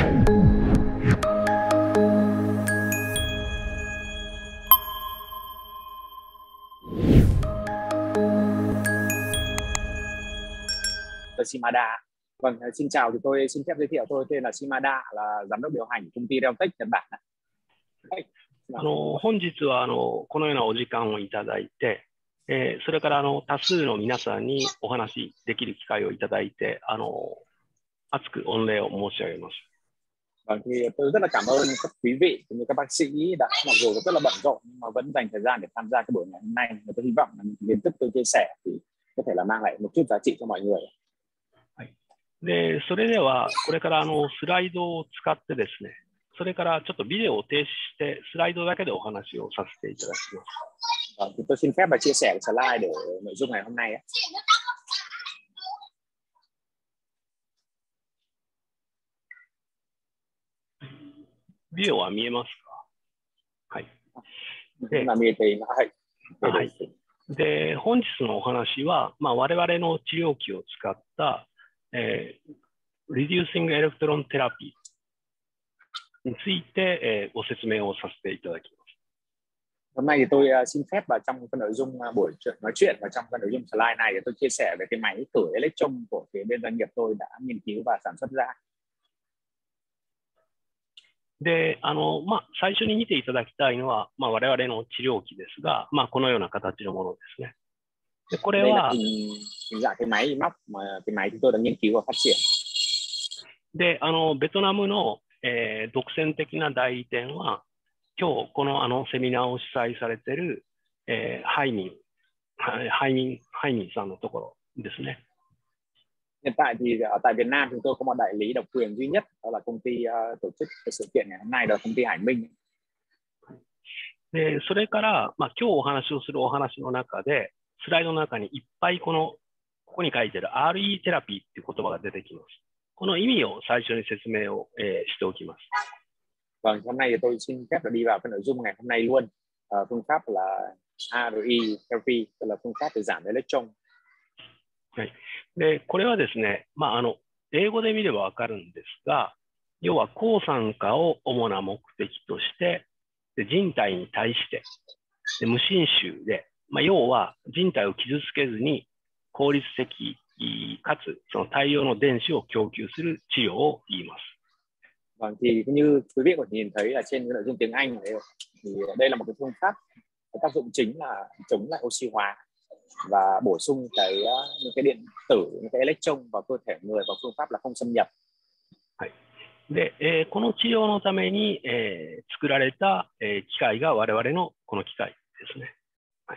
Shimada. Vâng, xin chào, thì tôi xin phép giới thiệu, tôi tên là Shimada, là giám đốc điều hành công ty Realtek Nhật Bản. 本日はこのようなお時間をいただいて、それから多数の皆さんにお話しできる機会をいただいて、厚く御礼を申し上げます。 Vâng, thì tôi rất là cảm ơn các quý vị cũng như các bác sĩ đã, mặc dù rất là bận rộn nhưng mà vẫn dành thời gian để tham gia cái buổi ngày hôm nay. Và tôi hy vọng là những kiến thức tôi chia sẻ thì có thể là mang lại một chút giá trị cho mọi người. で、それではこれからスライドを使ってですね、それからちょっとビデオを停止してスライドだけでお話をさせていただきます。 Thì tôi xin phép và chia sẻ cái slide để nội dung ngày hôm nay ấy. ビデオは見えますか？はい。で、本日のお話は、我々の治療器を使った、Reducing Electron Therapy について、ご説明をさせていただきます。 Hôm nay thì tôi xin phép vào trong cái nội dung buổi nói chuyện và trong cái nội dung slide này thì tôi chia sẻ về cái máy thổi electron của phía bên doanh nghiệp tôi đã nghiên cứu và sản xuất ra. で、最初に見ていただきたいのは、我々の治療器ですが、このような形のものですね。で、これは、 cái máy móc mà cái máy chúng tôi đã nghiên cứu và phát triển. で、ベトナムの、独占的な代理店は、今日このセミナーを主催されている、ハイミンさんのところですね。 Hiện tại thì ở tại Việt Nam chúng tôi có một đại lý độc quyền duy nhất, đó là công ty tổ chức cái sự kiện ngày hôm nay, đó là công ty Hải Minh. で、それから、今日お話をするお話の中で、スライドの中にいっぱいここに書いてある RE テラピーっていう言葉が出てきます。この意味を最初に説明を、しておきます。 Vâng, hôm nay thì tôi xin phép là đi vào cái nội dung ngày hôm nay luôn. Phương pháp là RE therapy, tức là phương pháp để giảm electron. はい。で、これはですね、英語で見ればわかるんですが、要は抗酸化を主な目的として、人体に対して、無侵襲で、要は人体を傷つけずに効率的かつその大量の電子を供給する治療を言います。 Vâng, thì như quý vị có thể nhìn thấy là trên cái nội dung tiếng Anh này, thì đây là một cái phương pháp, cái tác dụng chính là chống lại oxy hóa và bổ sung những cái điện tử, những cái electron vào cơ thể người, và phương pháp là không xâm nhập. はい。で、この治療のために、作られた、機械が我々のこの機械ですね。はい。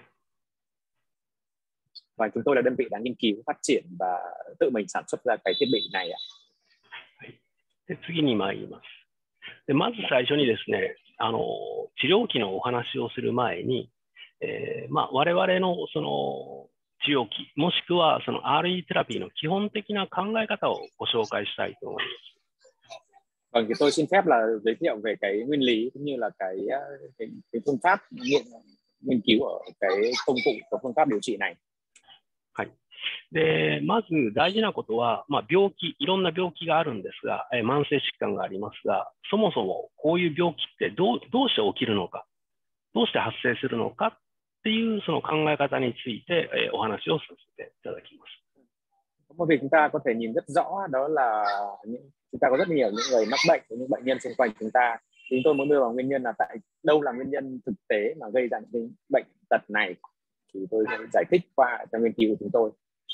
Và chúng tôi là đơn vị đã nghiên cứu, phát triển và tự mình sản xuất ra cái thiết bị này ạ. はい。で、次に参ります。で、まず最初にですね、治療器のお話をする前に、我々のその治療器、もしくはその RE テラピーの基本的な考え方をご紹介したいと思います。 Vâng, thì tôi xin phép là giới thiệu về cái nguyên lý cũng như là cái phương pháp nghiên cứu ở cái công cụ của phương pháp điều trị này. はい。で、まず大事なことは、病気、いろんな病気があるんですが、慢性疾患がありますが、そもそもこういう病気ってどうして起きるのか、どうして発生するのかっていうその考え方について、お話をさせていただきます。 Một việc chúng ta có thể nhìn rất rõ đó là chúng ta có rất nhiều những người mắc bệnh, những bệnh nhân xung quanh chúng ta. Chúng tôi muốn đưa vào nguyên nhân là tại đâu là nguyên nhân thực tế mà gây ra những cái bệnh tật này, thì tôi sẽ giải thích qua trong nghiên cứu của chúng tôi.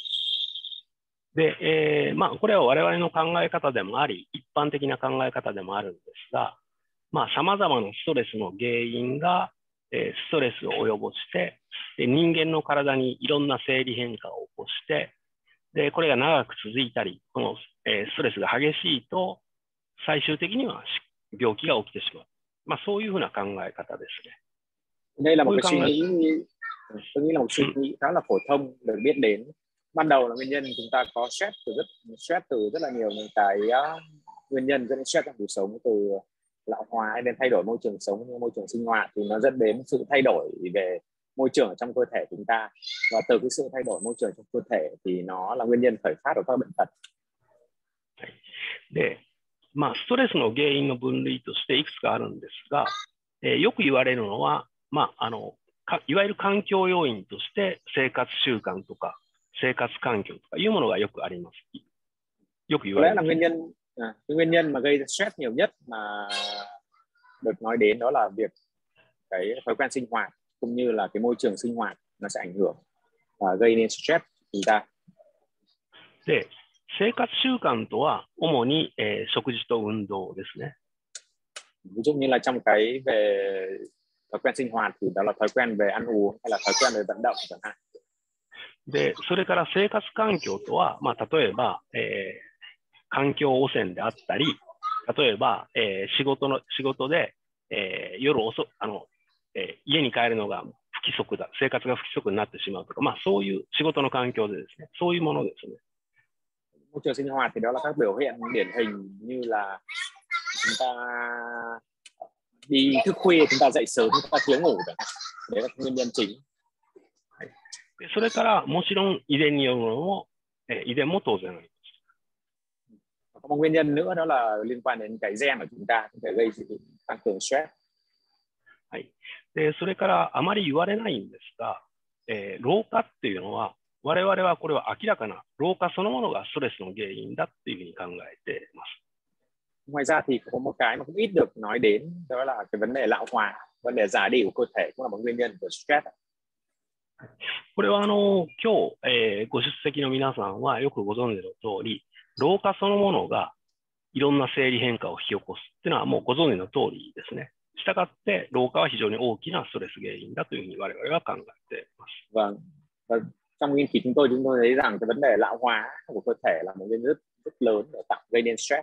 で、これは我々の考え方でもあり、一般的な考え方でもあるんですが、様々なストレスの原因が、ストレスを及ぼして、人間の体にいろんな生理変化を起こして、で、これが長く続いたり、この、ストレスが激しいと、最終的には病気が起きてしまう。そういうふうな考え方ですね。 Đây là một cái suy nghĩ, tôi nghĩ là một suy nghĩ khá là phổ thông được biết đến. Ban đầu là nguyên nhân chúng ta có stress từ rất là nhiều những cái nguyên nhân dẫn đến stress trong cuộc sống, từ lão hóa đến thay đổi môi trường sống, môi trường sinh hoạt, thì nó dẫn đến sự thay đổi về môi trường trong cơ thể chúng ta, và từ cái sự thay đổi môi trường trong cơ thể thì nó là nguyên nhân khởi phát của các bệnh tật. で、 まあ、ストレスの原因の分類としていくつかあるんですが、よく言われるのは、まあ、いわゆる環境要因として生活習慣とか生活環境とかいうものがよくあります。よく言 Có われ lẽ là ます。 cái nguyên nhân mà gây stress nhiều nhất mà được nói đến đó là việc cái thói quen sinh hoạt cũng như là cái môi trường sinh hoạt nó sẽ ảnh hưởng và gây nên stress chúng ta. で、生活習慣とは主に、食事と運動ですね。 Ví dụ như là trong cái về thói quen sinh hoạt thì đó là thói quen về ăn uống hay là thói quen về vận động chẳng hạn. で、それから生活環境とは、まあ、例えば、環境汚染であったり、例えば、仕事で、夜遅家に帰るのが不規則だ、生活が不規則になってしまうとか、まあ、そういう仕事の環境でですね、そういうものですね。 Môi trường sinh hoạt thì đó là các biểu hiện điển hình như là chúng ta đi thức khuya, chúng ta dậy sớm, chúng ta thiếu ngủ chẳng hạn. Đấy là nguyên nhân chính. でそれからもちろん遺伝によるものも、遺伝も当然あります。 Có một nguyên nhân nữa đó là liên quan đến cái gen của chúng ta có thể gây sự tăng cường stress. はい。でそれからあまり言われないんですが、老化っていうのは我々はこれは明らかな老化そのものがストレスの原因だっていうふうに考えています。 Ngoài ra thì có một cái mà cũng ít được nói đến đó là cái vấn đề lão hóa, vấn đề già đi của cơ thể cũng là một nguyên nhân của stress. これは今日、ご出席の皆さんはよくご存知の通り、老化そのものがいろんな生理変化を引き起こすっていうのはもうご存知の通りですね。したがって老化は非常に大きなストレス原因だというふうに我々は考えています。 Vâng. Và trong nghiên cứu chúng tôi thấy rằng cái vấn đề lão hóa của cơ thể là một nguyên nhân rất lớn để gây nên stress.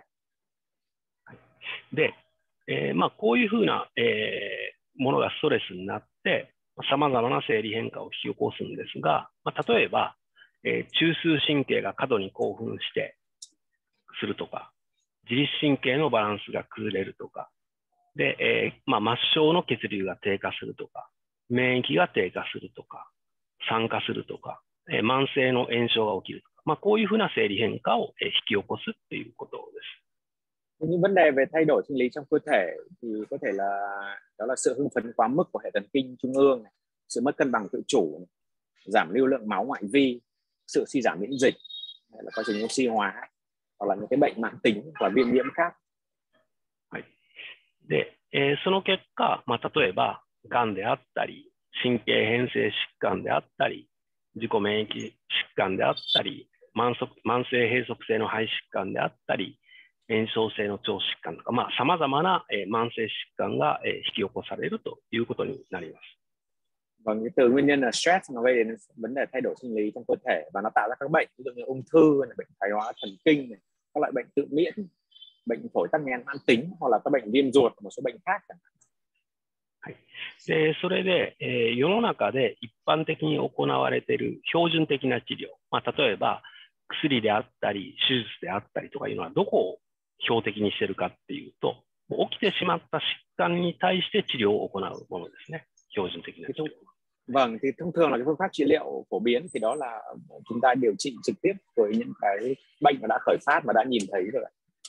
で、まあ、こういうふうな、ものがストレスになってさまざまな生理変化を引き起こすんですが、まあ、例えば、中枢神経が過度に興奮してするとか、自律神経のバランスが崩れるとか、で、まあ、末梢の血流が低下するとか、免疫が低下するとか、酸化するとか、慢性の炎症が起きるとか、まあ、こういうふうな生理変化を引き起こすということです。 Những vấn đề về thay đổi sinh lý trong cơ thể thì có thể là đó là sự hưng phấn quá mức của hệ thần kinh trung ương, sự mất cân bằng tự chủ, giảm lưu lượng máu ngoại vi, sự suy giảm miễn dịch, hay là quá trình oxy hóa, hoặc là những cái bệnh mãn tính và viêm nhiễm khác. はい。で、その結果、まあ、例えば、がんであったり、神経変性疾患であったり、自己免疫疾患であったり、慢性閉塞性の肺疾患であったり、炎症性の腸疾患とか、まあ、さまざまな慢性疾患が引き起こされるということになります。 Vâng, cái từ nguyên nhân là stress nó gây đến vấn đề thay đổi sinh lý trong cơ thể và nó tạo ra các bệnh ví dụ như ung thư, bệnh thoái hóa thần kinh, các loại bệnh tự miễn, bệnh phổi tắc nghẽn mãn tính hoặc là các bệnh viêm ruột, một số bệnh khác. はい、でそれで、世の中で一般的に行われている標準的な治療、まあ、例えば薬であったり手術であったりとかいうのはどこを標的にしているかっていうと、起きてしまった疾患に対して治療を行うものですね。標準的な治療。 Vâng, thì thông thường là cái phương pháp trị liệu phổ biến thì đó là chúng ta điều trị trực tiếp với những cái bệnh mà đã khởi phát và đã nhìn thấy rồi.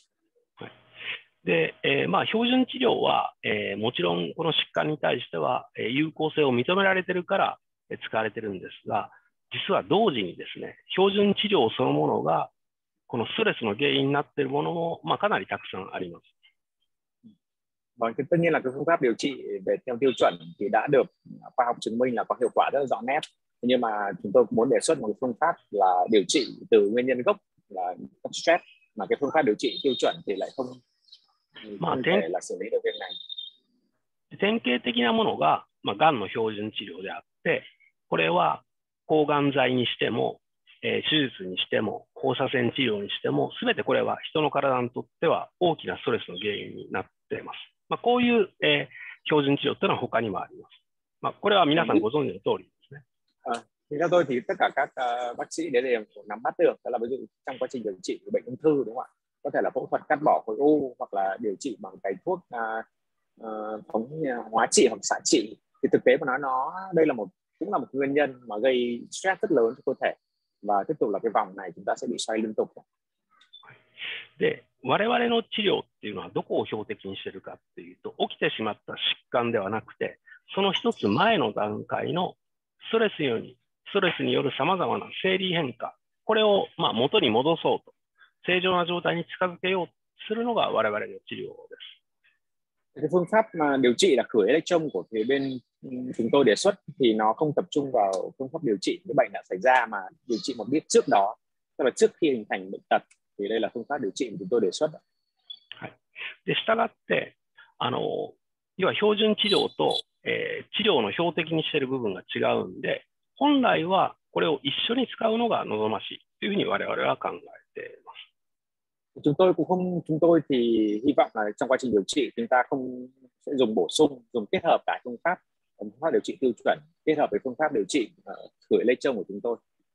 で、まあ、標準治療は、もちろんこの疾患に対しては、有効性を認められているから、使われているんですが、実は同時にですね、標準治療そのものがこのストレスの原因になっているものも、まあ、かなりたくさんあります。 Vâng, tất nhiên là cái phương pháp điều trị về theo tiêu chuẩn thì đã được khoa học chứng minh là có hiệu quả rất là rõ nét. Nhưng mà chúng tôi muốn đề xuất một phương pháp là điều trị từ nguyên nhân gốc là stress, mà cái phương pháp điều trị tiêu chuẩn thì lại không thể là xử lý được việc này. 典型的なものが、まあ、がんの標準治療であって、これは抗がん剤にしても、手術にしても放射線治療にしても、すべてこれは人の体にとっては大きなストレスの原因になっています。まあ、こういう、標準治療というのは他にもあります。まあ、これは皆さんご存知の通りですね。 Theo tôi thì tất cả các bác sĩ đều nắm bắt được, đó là ví dụ trong quá trình điều trị bệnh ung thư, đúng không ạ? Có thể là phẫu thuật cắt bỏ khối u hoặc là điều trị bằng cái thuốc thống hóa trị hoặc xạ trị. Thì thực tế mà nói đây là cũng là một nguyên nhân mà gây stress rất lớn cho cơ thể, và tiếp tục là cái vòng này chúng ta sẽ bị xoay liên tục. で、 我々の治療っていうのはどこを標的にしているかっていうと、起きてしまった疾患ではなくて、その一つ前の段階のストレスによる様々な生理変化、これを元に戻そうと、正常な状態に近づけようとするのが我々の治療です。 Cái phương pháp mà điều trị là khử electron của phía bên chúng tôi đề xuất thì nó không tập trung vào phương pháp điều trị cái bệnh đã xảy ra, mà điều trị một bước trước đó, tức là trước khi hình thành bệnh tật, thì đây là phương pháp điều trị mà chúng tôi đề xuất. はい。で、したがって、要は標準治療と、治療の標的にしている部分が違うんで、本来はこれを一緒に使うのが望ましいというふうに我々は考えています。 Chúng tôi thì hy vọng là trong quá trình điều trị chúng ta không sẽ dùng bổ sung, dùng kết hợp cả phương pháp điều trị tiêu chuẩn kết hợp với phương pháp điều trị khử electron của chúng tôi.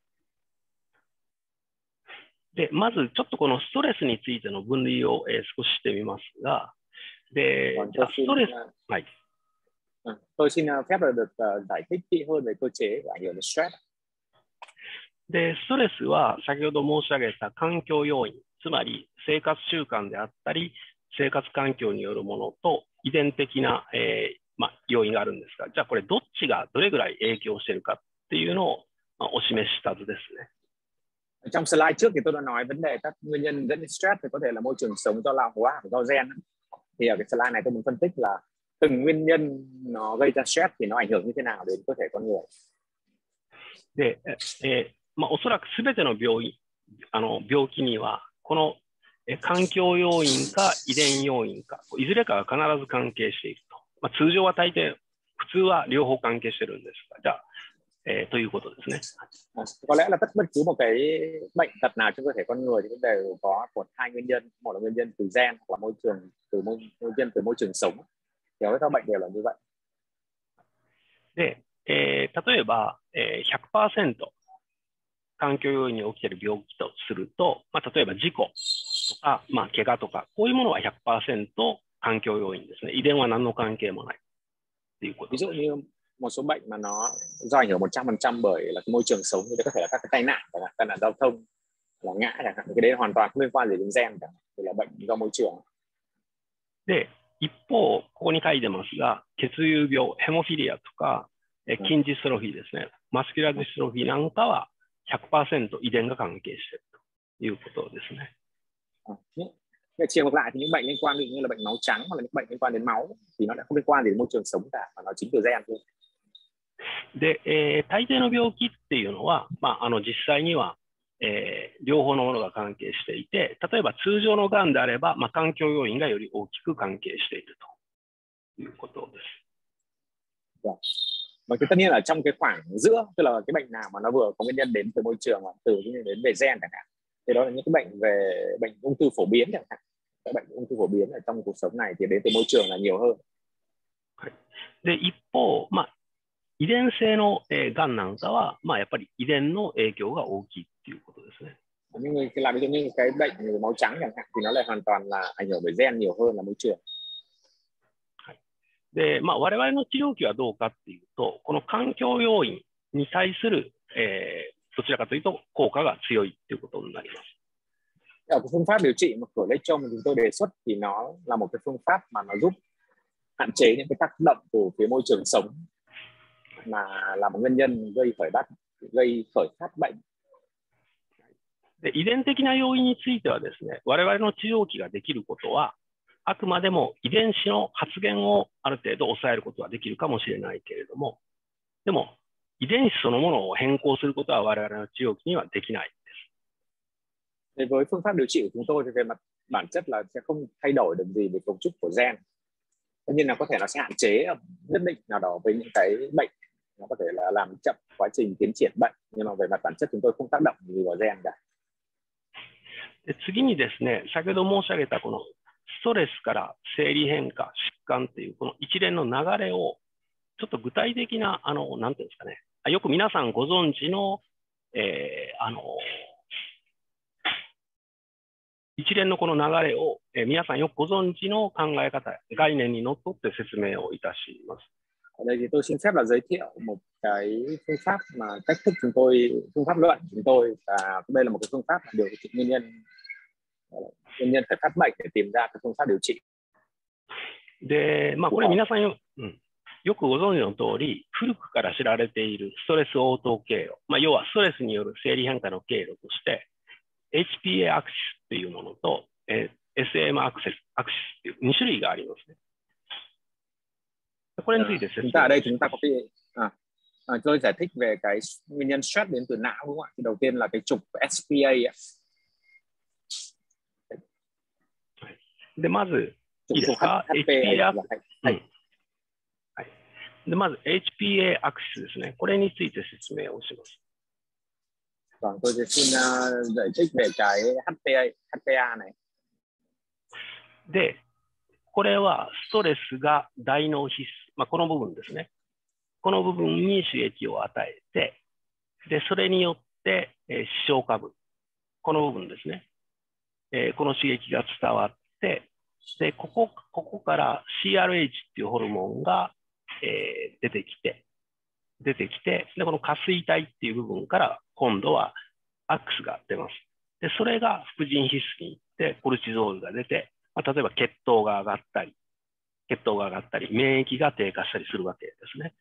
で、まずちょっとこのストレスについての分類を、少ししてみますが、で、ストレス、はい。 Tôi xin phép được giải thích kỹ hơn về cơ chế của ảnh hưởng đến stress. で、ストレスは先ほど申し上げた環境要因、つまり生活習慣であったり、生活環境によるものと遺伝的な、要因があるんですが、じゃあこれどっちがどれぐらい影響しているかっていうのを、お示しした図ですね。 Trong slide trước thì tôi đã nói vấn đề các nguyên nhân dẫn đến stress thì có thể là môi trường sống, do lão hóa, do gen. Thì ở cái slide này tôi muốn phân tích là từng nguyên nhân nó gây ra stress thì nó ảnh hưởng như thế nào đến cơ thể con người. で、おそらくすべての病気にはこの環境要因か遺伝要因かいずれかが必ず関係していると。通常は大抵普通は両方関係してるんですが、じゃあということですね。 Có lẽ là bất cứ một cái bệnh tật nào trong cơ thể con người thì cũng đều có một hai nguyên nhân, một là nguyên nhân từ gen hoặc là môi trường từ môi trường sống. Thì các bệnh đều là như vậy. で、例えば、100% 環境要因に起きている病気とすると、例えば事故とか、怪我とか、こういうものは 100% 環境要因ですね。遺伝は何の関係もないということです。 Ví dụ như một số bệnh mà nó do ảnh hưởng 100% bởi là cái môi trường sống, như có thể là các cái tai nạn, tai nạn giao thông, là ngã chẳng hạn, cái đấy hoàn toàn không liên quan gì đến gen cả, thì là bệnh do môi trường. で、一方、ここに書いてますが、血友病、ヘモフィリアとか、筋ジストロフィーですね。マスキュラーディストロフィーなんかは 100% 遺伝が関係しているということですね。 Chiều ngược lại thì những bệnh liên quan như là bệnh máu trắng hoặc là những bệnh liên quan đến máu thì nó lại không liên quan gì đến môi trường sống cả, mà nó chính từ gen thôi. で、大抵の病気っていうのは、実際には、両方のものが関係していて、例えば通常のがんであれば、環境要因がより大きく関係しているということです。 Và tất nhiên là trong cái khoảng giữa, tức là cái bệnh nào mà nó vừa có nguyên nhân đến từ môi trường, từ đến về gen chẳng hạn, thì đó là những cái bệnh về bệnh ung thư phổ biến chẳng hạn. Các bệnh ung thư phổ biến ở trong cuộc sống này thì đến từ môi trường là nhiều hơn. で、一方、遺伝性のがんなんかは、やっぱり遺伝の影響が大きいっていうことですね。 Những người làm ví dụ như cái bệnh máu trắng chẳng hạn thì nó lại hoàn toàn là ảnh hưởng bởi gen nhiều hơn là môi trường. で、我々の治療器はどうかっていうと、この環境要因に対する、どちらかというと効果が強いということになります。 Ở cái phương pháp điều trị mà khử electron mà chúng tôi đề xuất thì nó là một cái phương pháp mà nó giúp hạn chế những cái tác động từ phía môi trường sống mà là một nguyên nhân gây khởi phát bệnh. で、遺伝的な要因についてはですね、我々の治療器ができることは、あくまでも遺伝子の発現をある程度抑えることはできるかもしれないけれども、でも遺伝子そのものを変更することは我々の治療器にはできないです。 Với phương pháp điều trị của chúng tôi thì về mặt bản chất là sẽ không thay đổi được gì về cấu trúc của gen. Tất nhiên là có thể nó sẽ hạn chế nhất định nào đó với những cái bệnh, nó có thể là làm chậm quá trình tiến triển bệnh, nhưng mà về mặt bản chất chúng tôi không tác động gì vào gen cả. 次にですね、先ほど申し上げたこのストレスから生理変化、疾患というこの一連の流れをちょっと具体的ななんていうんですかね、よく皆さんご存知の、一連のこの流れを、皆さんよくご存知の考え方、概念にのっとって説明をいたします。 Ở đây thì tôi xin phép là giới thiệu một cái phương pháp mà cách thức phương pháp luận chúng tôi, và đây là một cái phương pháp điều trị nguyên nhân nguyên nhân khởi phát bệnh để tìm ra các phương pháp điều trị. で、これ皆さんよくご存知の通り、古くから知られているストレス応答経路、要はストレスによる生理変化の経路として、HPA アクシスというものと、SM アクシスという2種類がありますね。これについて説明。 Tôi giải thích về cái nguyên nhân stress đến từ não đúng không ạ? Thì đầu tiên là cái trục SPA ạ. で、まず、いいですか？ HPA で、まず HPA アクシスですね。これについて説明をします。 Vâng, tôi xin giải thích về cái HPA này. で、これはストレスが大脳皮質、この部分ですね。この部分に刺激を与えて、で、それによって、視床下部、この部分ですね。この刺激が伝わって、で、ここから CRH っていうホルモンが、出てきて、で、この下垂体っていう部分から今度はアックスが出ます。で、それが副腎皮質に行ってコルチゾールが出て、例えば血糖が上がったり、免疫が低下したりするわけですね。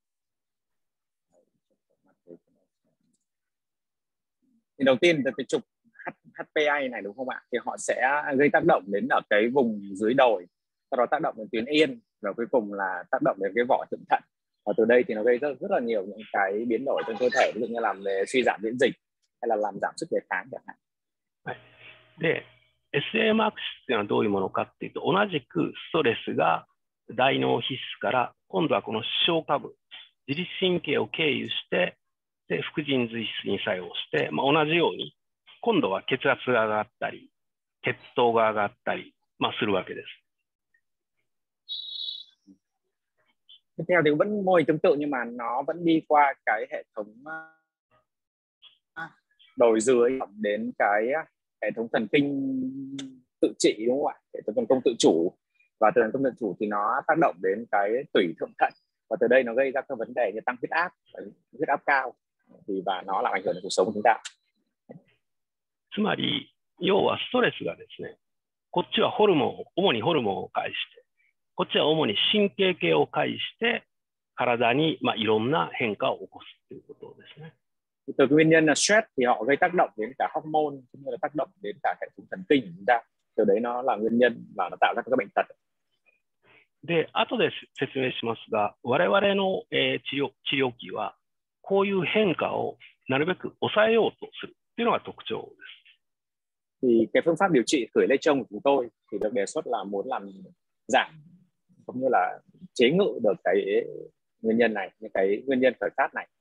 Thì đầu tiên là cái trục HPA này đúng không ạ? Thì họ sẽ gây tác động đến ở cái vùng dưới đồi, sau đó tác động đến tuyến yên và cuối cùng là tác động đến cái vỏ thượng thận. Và từ đây thì nó gây rất là nhiều những cái biến đổi trong cơ thể, ví dụ như làm về suy giảm miễn dịch hay là làm giảm sức đề kháng chẳng hạn. で、SM アクシスというのはどういうものかっていうと、同じくストレスが大脳皮質から今度はこの視床下部、自律神経を経由してで副腎髄質に作用して、同じように今度は血圧が上がったり血糖が上がったり、するわけです。 Tiếp theo thì vẫn mô hình tương tự nhưng mà nó vẫn đi qua cái hệ thống đồi dưới đến cái hệ thống thần kinh tự trị đúng không ạ? Hệ thống thần kinh tự chủ, và từ thần kinh tự chủ thì nó tác động đến cái tủy thượng thận, và từ đây nó gây ra các vấn đề như tăng huyết áp cao và nó làm ảnh hưởng đến cuộc sống của chúng ta. つまり要はストレスがですね、こっちは主にホルモンを介して、こっちは主に神経系を介して体にいろんな変化を起こすということですね。 Từ nguyên nhân là stress thì họ gây tác động đến cả hormone cũng như là tác động đến cả hệ thống thần kinh của chúng ta. Từ đấy nó là nguyên nhân và nó tạo ra các bệnh tật. で、後で説明しますが、我々の治療器はこういう変化をなるべく抑えようとするというのが特徴です。 Thì cái phương pháp điều trị khởi lê trông của chúng tôi thì được đề xuất là muốn làm giảm cũng như là chế ngự được cái nguyên nhân này, những cái nguyên nhân khởi phát này.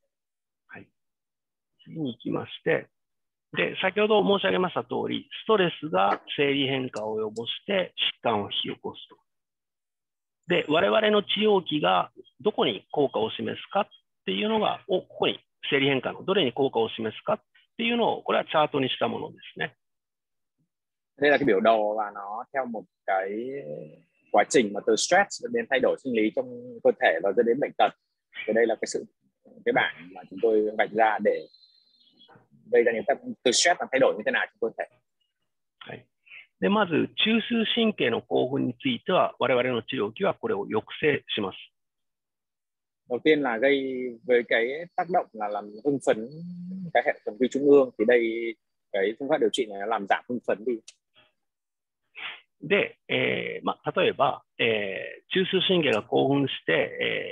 次に行きまして、で、先ほど申し上げました通り、ストレスが生理変化を及ぼして疾患を引き起こすと。で、我々の治療器がどこに効果を示すかっていうのが、ここに生理変化のどれに効果を示すかっていうのを、これはチャートにしたものですね。 Đây là cái biểu đồ và nó theo một cái quá trình mà từ stress đến thay đổi sinh lý trong cơ thể và dẫn đến bệnh tật. Thì đây là cái bảng mà chúng tôi vạch ra để gây ra những từ stress và thay đổi như thế nào trong cơ thể. で、まず中枢神経の興奮については我々の治療器はこれを抑制します。 Đầu tiên là gây với cái tác động là làm hưng phấn cái hệ thần kinh trung ương, thì đây cái phương pháp điều trị này nó làm giảm hưng phấn đi. で、例えば、中枢神経が興奮して、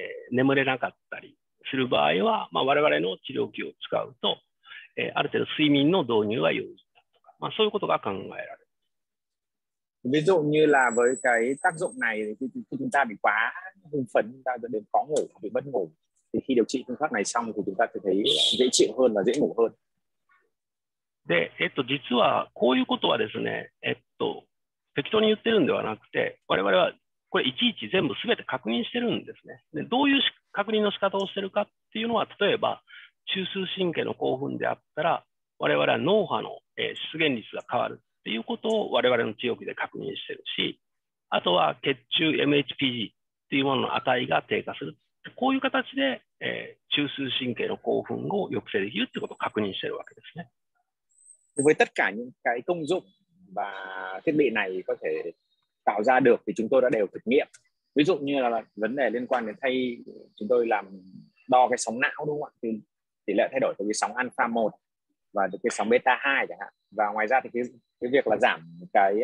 眠れなかったりする場合は、我々の治療器を使うと、ある程度睡眠の導入が容易だとか、そういうことが考えられる。 Ví dụ như là với cái tác dụng này thì khi chúng ta bị quá hưng phấn, chúng ta dẫn đến khó ngủ, bị mất ngủ, thì khi điều trị phương pháp này xong thì chúng ta sẽ thấy dễ chịu hơn và dễ ngủ hơn. で、実はこういうことはですね、適当に言ってるんではなくて、我々はこれいちいち全部すべて確認してるんですね。で、どういう確認の仕方をしてるかっていうのは、例えば中枢神経の興奮であったら、我々は脳波の出現率が変わるっていうことを我々の治療器で確認してるし、あとは血中 MHPG っていうものの値が低下する。こういう形で、中枢神経の興奮を抑制できるってことを確認してるわけですね。 Với tất cả những cái công dụng và thiết bị này có thể tạo ra được thì chúng tôi đã đều thực nghiệm. Ví dụ như là vấn đề liên quan đến chúng tôi làm đo cái sóng não, đúng không ạ? Thì tỷ lệ thay đổi từ cái sóng alpha 1 và cái sóng beta 2 chẳng hạn. Và ngoài ra thì cái việc là giảm cái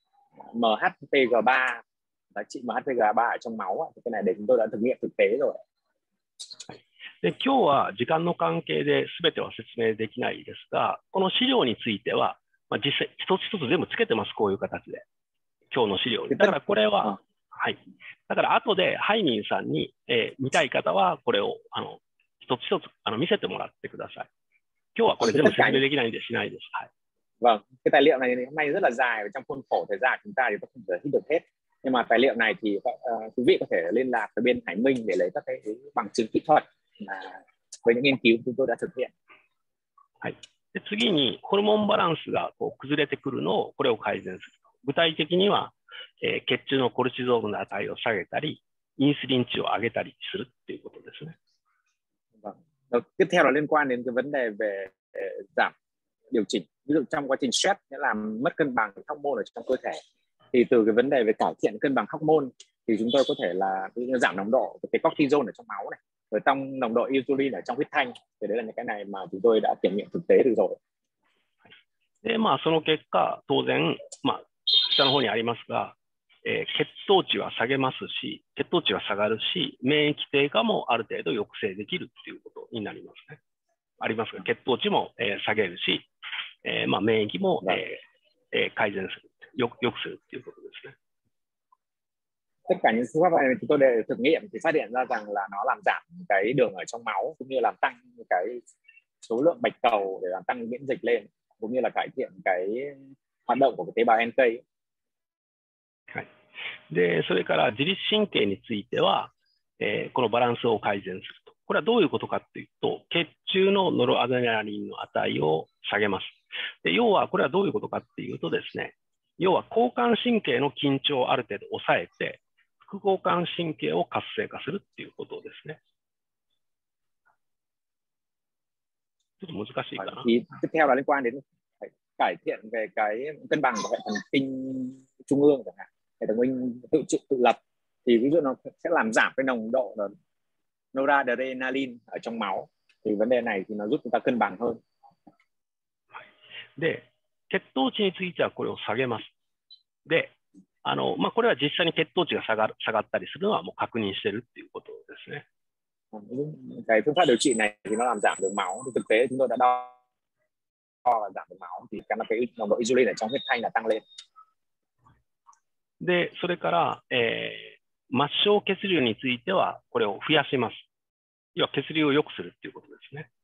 MHPG3, giá trị MHPG3 ở trong máu, thì cái này để chúng tôi đã thực nghiệm thực tế rồi. で、今日は時間の関係で全ては説明できないですが、この資料については、実際一つ一つ全部つけてます、こういう形で。今日の資料に。だからこれは、はい。だから後でハイミンさんに、見たい方はこれを一つ一つ見せてもらってください。今日はこれ全部説明できないんでしないです。はい。 Vâng, cái tài liệu này hôm nay rất là dài và trong khuôn khổ thời gian chúng ta thì không thể hít được hết. Nhưng mà tài liệu này thì quý vị có thể liên lạc với bên Hải Minh để lấy các cái bằng chứng kỹ thuật với những nghiên cứu chúng tôi đã thực hiện. はい。で、次にホルモンバランスが崩れてくるのをこれを改善する。具体的には、血中のコルチゾールの値を下げたり、インスリン値を上げたりするっていうことですね。 Vâng. Tiếp theo là liên quan đến cái vấn đề về giảm điều chỉnh. Ví dụ trong quá trình stress sẽ làm mất cân bằng hormone ở trong cơ thể. Thì từ cái vấn đề về cải thiện cân bằng hormone thì chúng tôi có thể là giảm nồng độ cái cortisol ở trong máu này, rồi tăng nồng độ insulin ở trong huyết thanh. Thì đấy là những cái này mà chúng tôi đã kiểm nghiệm thực tế được rồi. で、その結果、当然、下の方にありますが、血糖値は下げますし、血糖値は下がるし、免疫低下もある程度抑制できるっていうことになりますね。ありますが、血糖値も、下げるし、免疫も、改善する、良くするっていうことですね。 Tất cả những phương pháp này chúng tôi đều thực nghiệm thì phát hiện ra rằng là nó làm giảm cái đường ở trong máu, cũng như làm tăng cái số lượng bạch cầu để làm tăng miễn dịch lên, cũng như là cải thiện cái hoạt động của cái tế bào NK. はい。で、それから自律神経については、このバランスを改善すると。これはどういうことかっていうと、血中のノルアドレナリンの値を下げます。で、要はこれはどういうことかっていうとですね、要は交感神経の緊張をある程度抑えて、副交感神経を活性化するっていうことですね。ちょっと難しいかな。 Thì tiếp theo là liên quan đến cải thiện về cái cân bằng của hệ thần kinh trung ương chẳng hạn, hệ thần kinh tự lập, thì ví dụ nó sẽ làm giảm cái nồng độ noradrenaline ở trong máu. Thì vấn đề này thì nó giúp chúng ta cân bằng hơn. で、血糖値についてはこれを下げます。で、これは実際に血糖値が下がったりするのはもう確認してるっていうことですね。 Cái phương pháp điều trị này thì nó làm giảm đường máu. Thì thực tế chúng tôi đã đo là giảm đường máu, thì cái nồng độ insulin ở trong huyết thanh là tăng lên. で、それから、末梢血流についてはこれを増やします。要は血流を良くするっていうことですね。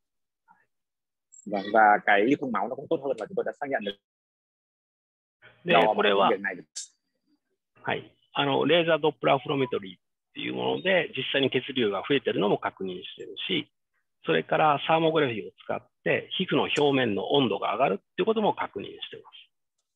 Và cái lưu thông máu nó cũng tốt hơn, và chúng tôi đã xác nhận được. で、これは、はい、レーザードップラーフロメトリーっていうもので実際に血流が増えてるのも確認してるし、それからサーモグラフィーを使って皮膚の表面の温度が上がるっていうことも確認しています。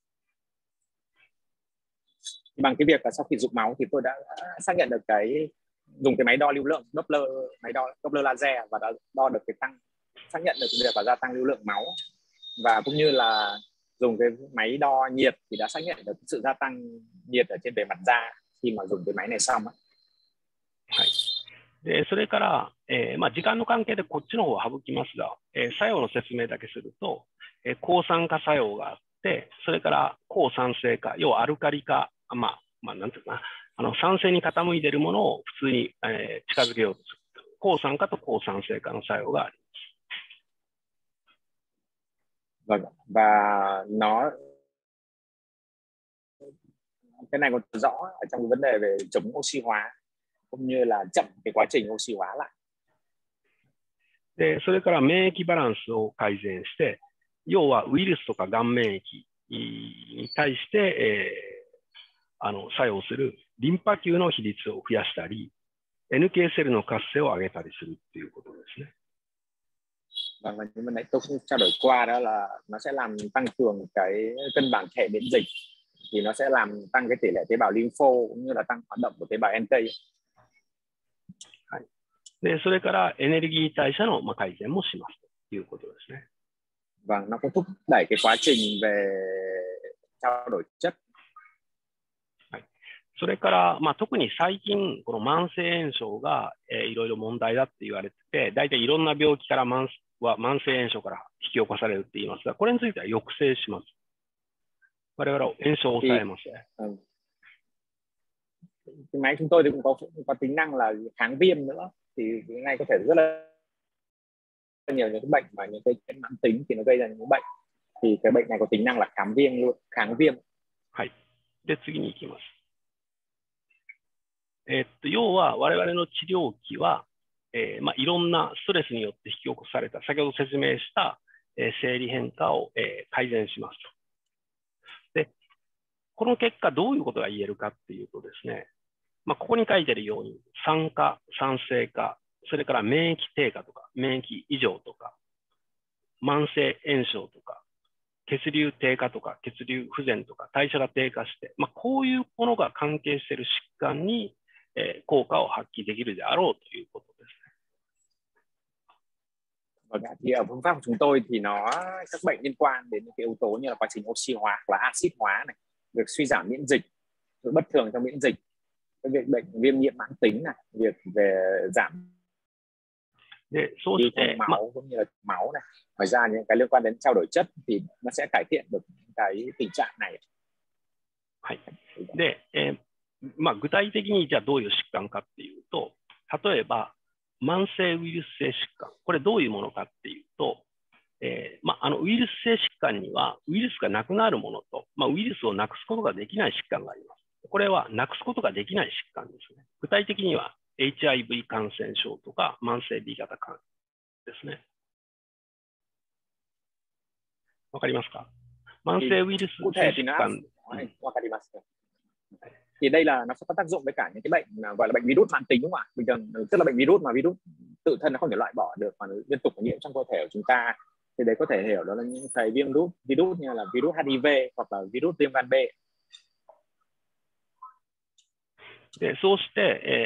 Bằng cái việc là sau khi chụp máu thì tôi đã xác nhận được dùng cái máy đo lưu lượng Doppler laser và đã đo được xác nhận được việc là gia tăng lưu lượng máu, và cũng như là dùng cái máy đo nhiệt thì đã xác nhận được sự gia tăng nhiệt ở trên bề mặt da khi mà dùng cái máy này xong. はい。で、それから、時間の関係でこっちの方は省きますが、作用の説明だけすると、抗酸化作用があって、それから抗酸性化、要はアルカリ化、なんていうかな、酸性に傾いているものを普通に、近づけようとする。抗酸化と抗酸性化の作用があります。 Và cái này còn rõ ở trong vấn đề về chống oxy hóa, cũng như là chậm cái quá trình oxy hóa lại. で、それから免疫バランスを改善して、要はウイルスとかがん免疫に対して、作用するリンパ球の比率を増やしたり、NK セルの活性を上げたりするっていうことですね。 Và như bên nãy tôi cũng trao đổi qua, đó là nó sẽ làm tăng cường cái cân bằng hệ miễn dịch, thì nó sẽ làm tăng cái tỷ lệ tế bào lympho cũng như là tăng hoạt động của tế bào NK. はい。で、それからエネルギー代謝の改善もしますということですね。 Và nó cũng thúc đẩy cái quá trình về trao đổi chất. それから、特に最近、この慢性炎症が、いろいろ問題だって言われてて、大体いろんな病気から慢性炎症から引き起こされるって言いますが、これについては抑制します。我々は炎症を抑えますね。 Cái máy chúng tôi thì cũng có tính năng là kháng viêm nữa, thì cái này có thể rất là nhiều những cái bệnh mà những cái mãn tính thì nó gây ra những bệnh, thì cái bệnh này có tính năng là kháng viêm luôn, kháng viêm. はい。で、次に行きます。要は我々の治療器は、いろんなストレスによって引き起こされた、先ほど説明した、生理変化を、改善しますと。で、この結果どういうことが言えるかっていうとですね、ここに書いてあるように酸化、酸性化、それから免疫低下とか免疫異常とか慢性炎症とか血流低下とか血流不全とか代謝が低下して、こういうものが関係している疾患に、効果を発揮できるであろうということですね。 Thì ở phương pháp của chúng tôi thì các bệnh liên quan đến những cái yếu tố như là quá trình oxy hóa hoặc là axit hóa này, việc suy giảm miễn dịch, bất thường trong miễn dịch, cái việc bệnh viêm nhiễm mãn tính này, việc về giảm máu cũng như là máu này. Ngoài ra những cái liên quan đến trao đổi chất thì nó sẽ cải thiện được cái tình trạng này. はい。で、具体的にじゃあどういう疾患かっていうと、例えば慢性ウイルス性疾患、これどういうものかっていうと、ウイルス性疾患にはウイルスがなくなるものと、ウイルスをなくすことができない疾患があります。これはなくすことができない疾患ですね。具体的には HIV 感染症とか慢性 B 型肝ですね。わかりますか？慢性ウイルス性疾患。 Thì đây là nó sẽ có tác dụng với cả những cái bệnh gọi là bệnh virus mãn tính, đúng không ạ? Bình thường tức là bệnh virus mà virus tự thân nó không thể loại bỏ được mà liên tục nhiễm trong cơ thể của chúng ta. Thì đấy có thể hiểu đó là những cái virus như là virus HIV hoặc là virus viêm gan B. で、そうして、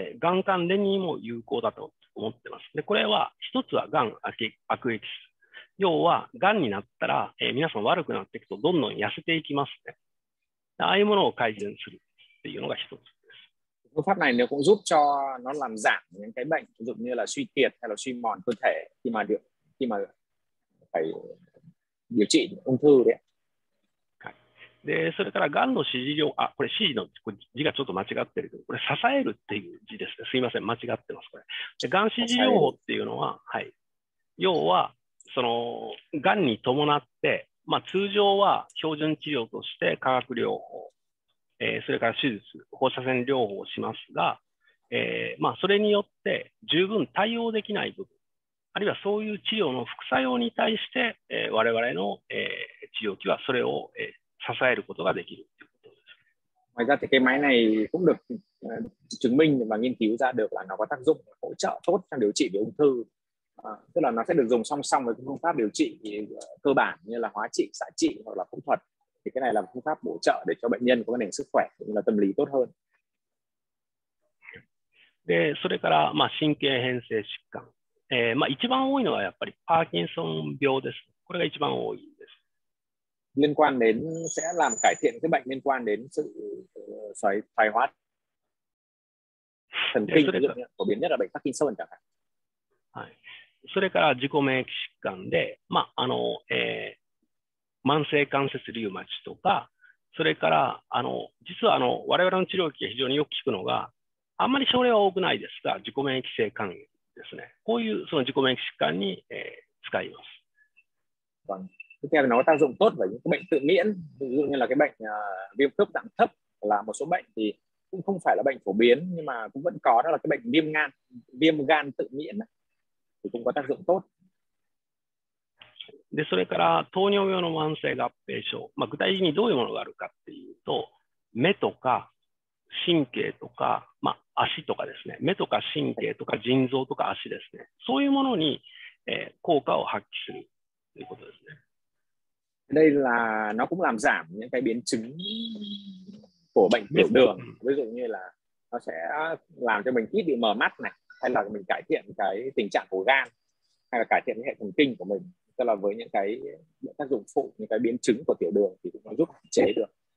がん関連にも有効だと思ってます。で、これは一つはがん悪エキス。要は、がんになったら、皆さん悪くなっていくとどんどん痩せていきますね。ああいうものを改善するっていうのが一つです。 Phương pháp này nó cũng giúp cho nó làm giảm những cái bệnh ví dụ như là suy kiệt hay là suy mòn cơ thể khi mà phải điều trị ung thư đấy. で、それから、がんの支持療、これ、支持の字がちょっと間違ってるけど、これ、支えるっていう字ですね。すいません、間違ってます、これ。で、がん支持療法っていうのは、はい。要は、がんに伴って、通常は標準治療として化学療法、それから手術、放射線療法をしますが、それによって十分対応できない部分、あるいはそういう治療の副作用に対して、我々の、治療器はそれを、支えることができるということです。 Ngoài ra thì cái máy này cũng được chứng minh và nghiên cứu ra được là nó có tác dụng hỗ trợ tốt trong điều trị về ung thư. Tức là nó sẽ được dùng song song với phương pháp điều trị cơ bản như là hóa trị, xạ trị hoặc là phẫu thuật. Thì cái này là phương pháp bổ trợ để cho bệnh nhân có vấn đề sức khỏe cũng như là tâm lý tốt hơn. で、それから、神経変性疾患。一番多いのはやっぱりパーキンソン病です。これが一番多いです。 Liên quan đến sẽ làm cải thiện cái bệnh liên quan đến sự thoái hóa thần kinh, phổ biến nhất là bệnh Parkinson chẳng hạn. はい。それから自己免疫疾患で、慢性関節リウマチとか、それから実は我々の治療器が非常によく効くのが、あんまり症例は多くないですが、自己免疫性肝炎ですね。こういうその自己免疫疾患に、使います。 Tiếp theo nó có tác dụng tốt với những cái bệnh tự miễn, ví dụ như là cái bệnh viêm khớp dạng thấp, là một số bệnh thì cũng không phải là bệnh phổ biến nhưng mà cũng vẫn có, đó là cái bệnh viêm gan tự miễn thì cũng có tác dụng tốt. で、それから糖尿病の慢性合併症、具体的にどういうものがあるかっていうと、目とか神経とか、足とかですね、目とか神経とか腎臓とか足ですね、そういうものに、効果を発揮するということですね。 Đây là nó cũng làm giảm những cái biến chứng của bệnh tiểu đường, ví dụ như là nó sẽ làm cho mình ít bị mờ mắt này, hay là mình cải thiện cái tình trạng của gan, hay là cải thiện hệ thần kinh của mình. Tức là với những cái tác dụng phụ, những cái biến chứng của tiểu đường thì cũng nó giúp hạn chế được.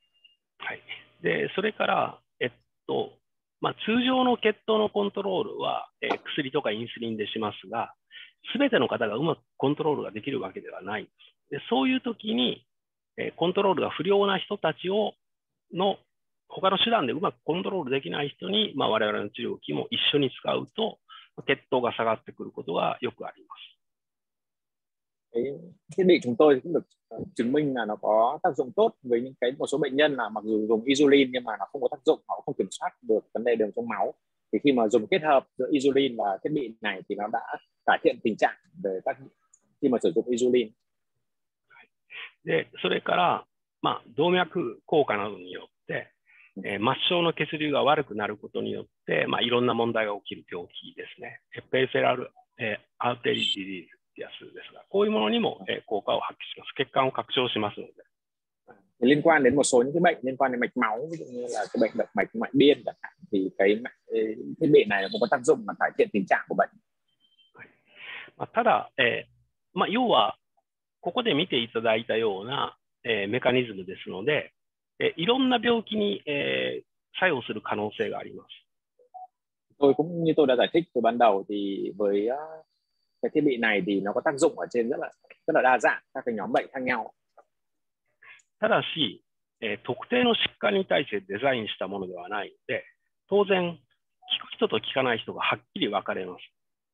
はい。で、それから、通常の血糖のコントロールは、薬とかインスリンでしますが、すべての方がうまくコントロールができるわけではないんです。で、そういう時に、コントロールが不良な人たちの他の手段でうまくコントロールできない人に、我々の治療器も一緒に使うと、血糖が下がってくることがよくあります。 Cái thiết bị chúng tôi cũng được chứng minh là nó có tác dụng tốt với những một số bệnh nhân là mặc dù dùng insulin nhưng mà nó không có tác dụng, họ không kiểm soát được vấn đề đường trong máu. Thì khi mà dùng kết hợp giữa insulin và thiết bị này thì nó đã cải thiện tình trạng về khi mà sử dụng insulin. で、それから、動脈硬化などによって、末梢の血流が悪くなることによって、いろんな問題が起きる病気ですね。ペリフェラル、アーテリーディリーズってやつですが、こういうものにも、効果を発揮します。血管を拡張しますので。 Liên quan đến một số những cái bệnh liên quan đến mạch máu, ví dụ như là cái bệnh động mạch ngoại biên chẳng hạn, thì cái thiết bị này cũng có tác dụng mà cải thiện tình trạng của bệnh. ただ、要はここで見ていただいたような、メカニズムですので、いろんな病気に、作用する可能性があります。 Tôi cũng như tôi đã giải thích từ ban đầu thì với cái thiết bị này thì nó có tác dụng ở trên rất là đa dạng các cái nhóm bệnh khác nhau. ただし、特定の疾患に対してデザインしたものではないので、当然、効く人と効かない人がはっきり分かれます。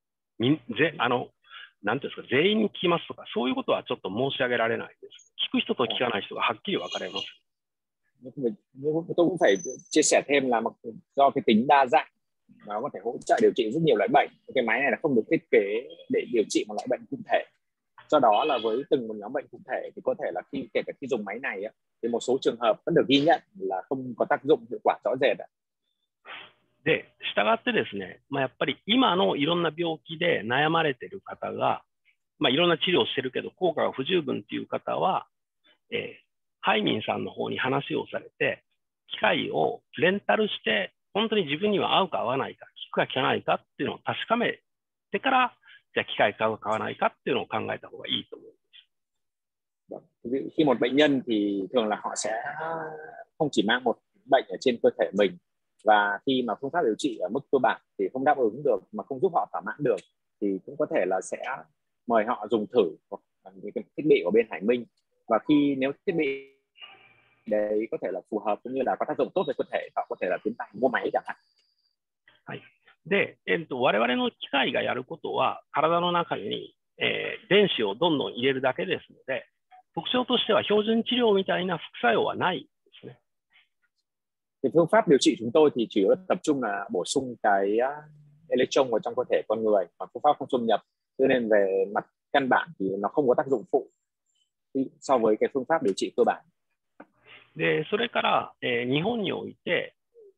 なんていうんですか、全員に効きますとか、そういうことはちょっと申し上げられないです。効く人と効かない人がはっきり分かれます。 Tôi cũng phải chia sẻ thêm là do cái tính đa dạng, nó có thể hỗ trợ điều trị rất nhiều loại bệnh. Cái máy này là không được thiết kế để điều trị một loại bệnh cụ thể. Do đó là với từng một nhóm bệnh cụ thể thì có thể là kể cả khi dùng máy này thì một số trường hợp vẫn được ghi nhận là không có tác dụng hiệu quả rõ rệt. で、したがってですね、やっぱり今のいろんな病気で悩まれている方が、いろんな治療をしてるけど効果が不十分っていう方は、ハイミンさんの方に話をされて、機械をレンタルして、本当に自分には合うか合わないか、効くか効かないかっていうのを確かめてから、じゃあ機械買うか買わないかっていうのを考えた方がいいと思います。Khi một bệnh nhân thì thường là họ sẽ không chỉ mang một bệnh ở trên cơ thể mình, và khi mà phương pháp điều trị ở mức cơ bản thì không đáp ứng được mà không giúp họ thỏa mãn được thì cũng có thể là sẽ mời họ dùng thử những cái thiết bị của bên Hải Minh, và nếu thiết bị đấy có thể là phù hợp cũng như là có tác dụng tốt với cơ thể, họ có thể là tiến hành mua máy chẳng hạn. はい。で、我々の機械がやることは体の中に、電子をどんどん入れるだけですので、特徴としては標準治療みたいな副作用はないですね。 Thì phương pháp điều trị chúng tôi thì chủ yếu tập trung là bổ sung cái electron vào trong cơ thể con người, mà phương pháp không xâm nhập, cho nên về mặt căn bản thì nó không có tác dụng phụ so với cái phương pháp điều trị cơ bản. で、それから、日本において、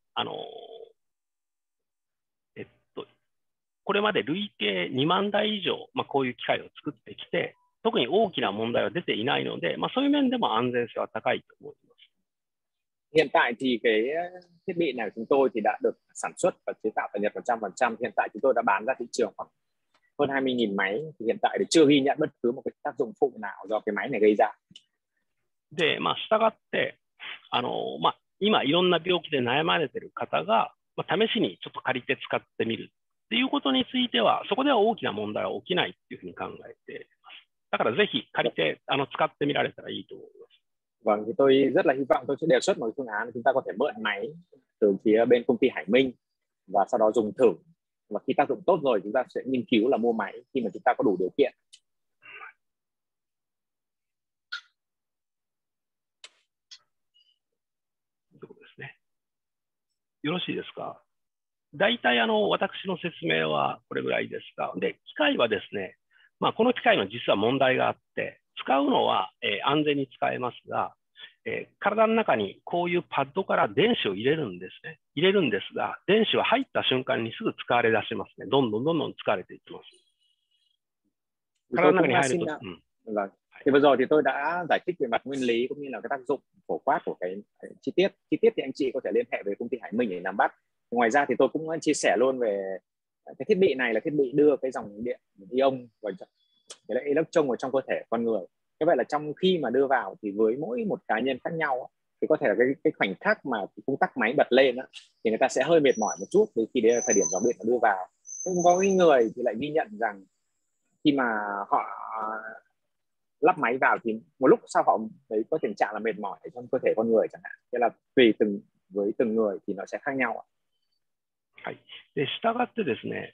これまで累計2万台以上、こういう機械を作ってきて、特に大きな問題は出ていないので、そういう面でも安全性は高いと思います。 Hiện tại thì cái thiết bị này của chúng tôi thì đã được sản xuất và chế tạo tại Nhật 100%. Hiện tại chúng tôi đã bán ra thị trường khoảng hơn 20.000 máy. Thì hiện tại thì chưa ghi nhận bất cứ một cái tác dụng phụ nào do cái máy này gây ra. で、したがって、今いろんな病気で悩まれている方が、試しにちょっと借りて使ってみるっていうことについては、そこでは大きな問題は起きないっていうふうに考えています。だからぜひ借りて使ってみられたらいいと思います。 Vâng, thì tôi rất là hy vọng tôi sẽ đề xuất một phương án chúng ta có thể mượn máy từ phía bên công ty Hải Minh và sau đó dùng thử, và khi tác dụng tốt rồi chúng ta sẽ nghiên cứu là mua máy khi mà chúng ta có đủ điều kiện. よろしいですか。大体私の説明はこれぐらいですが、で、機械はですね、この機械の実は問題があって、使うのは、安全に使えますが、体の中にこういうパッドから電子を入れるんですね。入れるんですが、電子は入った瞬間にすぐ使われ出しますね。どんどん使われていきます。体の中に入ると。 Thì vừa rồi thì tôi đã giải thích về mặt nguyên lý cũng như là cái tác dụng phổ quát của cái chi tiết thì anh chị có thể liên hệ với công ty Hải Minh để nắm bắt. Ngoài ra thì tôi cũng chia sẻ luôn về cái thiết bị này là thiết bị đưa cái dòng điện ion và cái electron vào trong cơ thể con người. Như vậy là trong khi mà đưa vào thì với mỗi một cá nhân khác nhau thì có thể là cái khoảnh khắc mà công tắc máy bật lên đó, thì người ta sẽ hơi mệt mỏi một chút vì khi đấy là thời điểm dòng điện nó đưa vào. Nhưng có những người thì lại ghi nhận rằng khi mà họ lắp máy vào thì một lúc sau họ thấy có tình trạng là mệt mỏi trong cơ thể con người chẳng hạn. Thế là tùy với từng người thì nó sẽ khác nhau ạ. はい。で、従ってですね、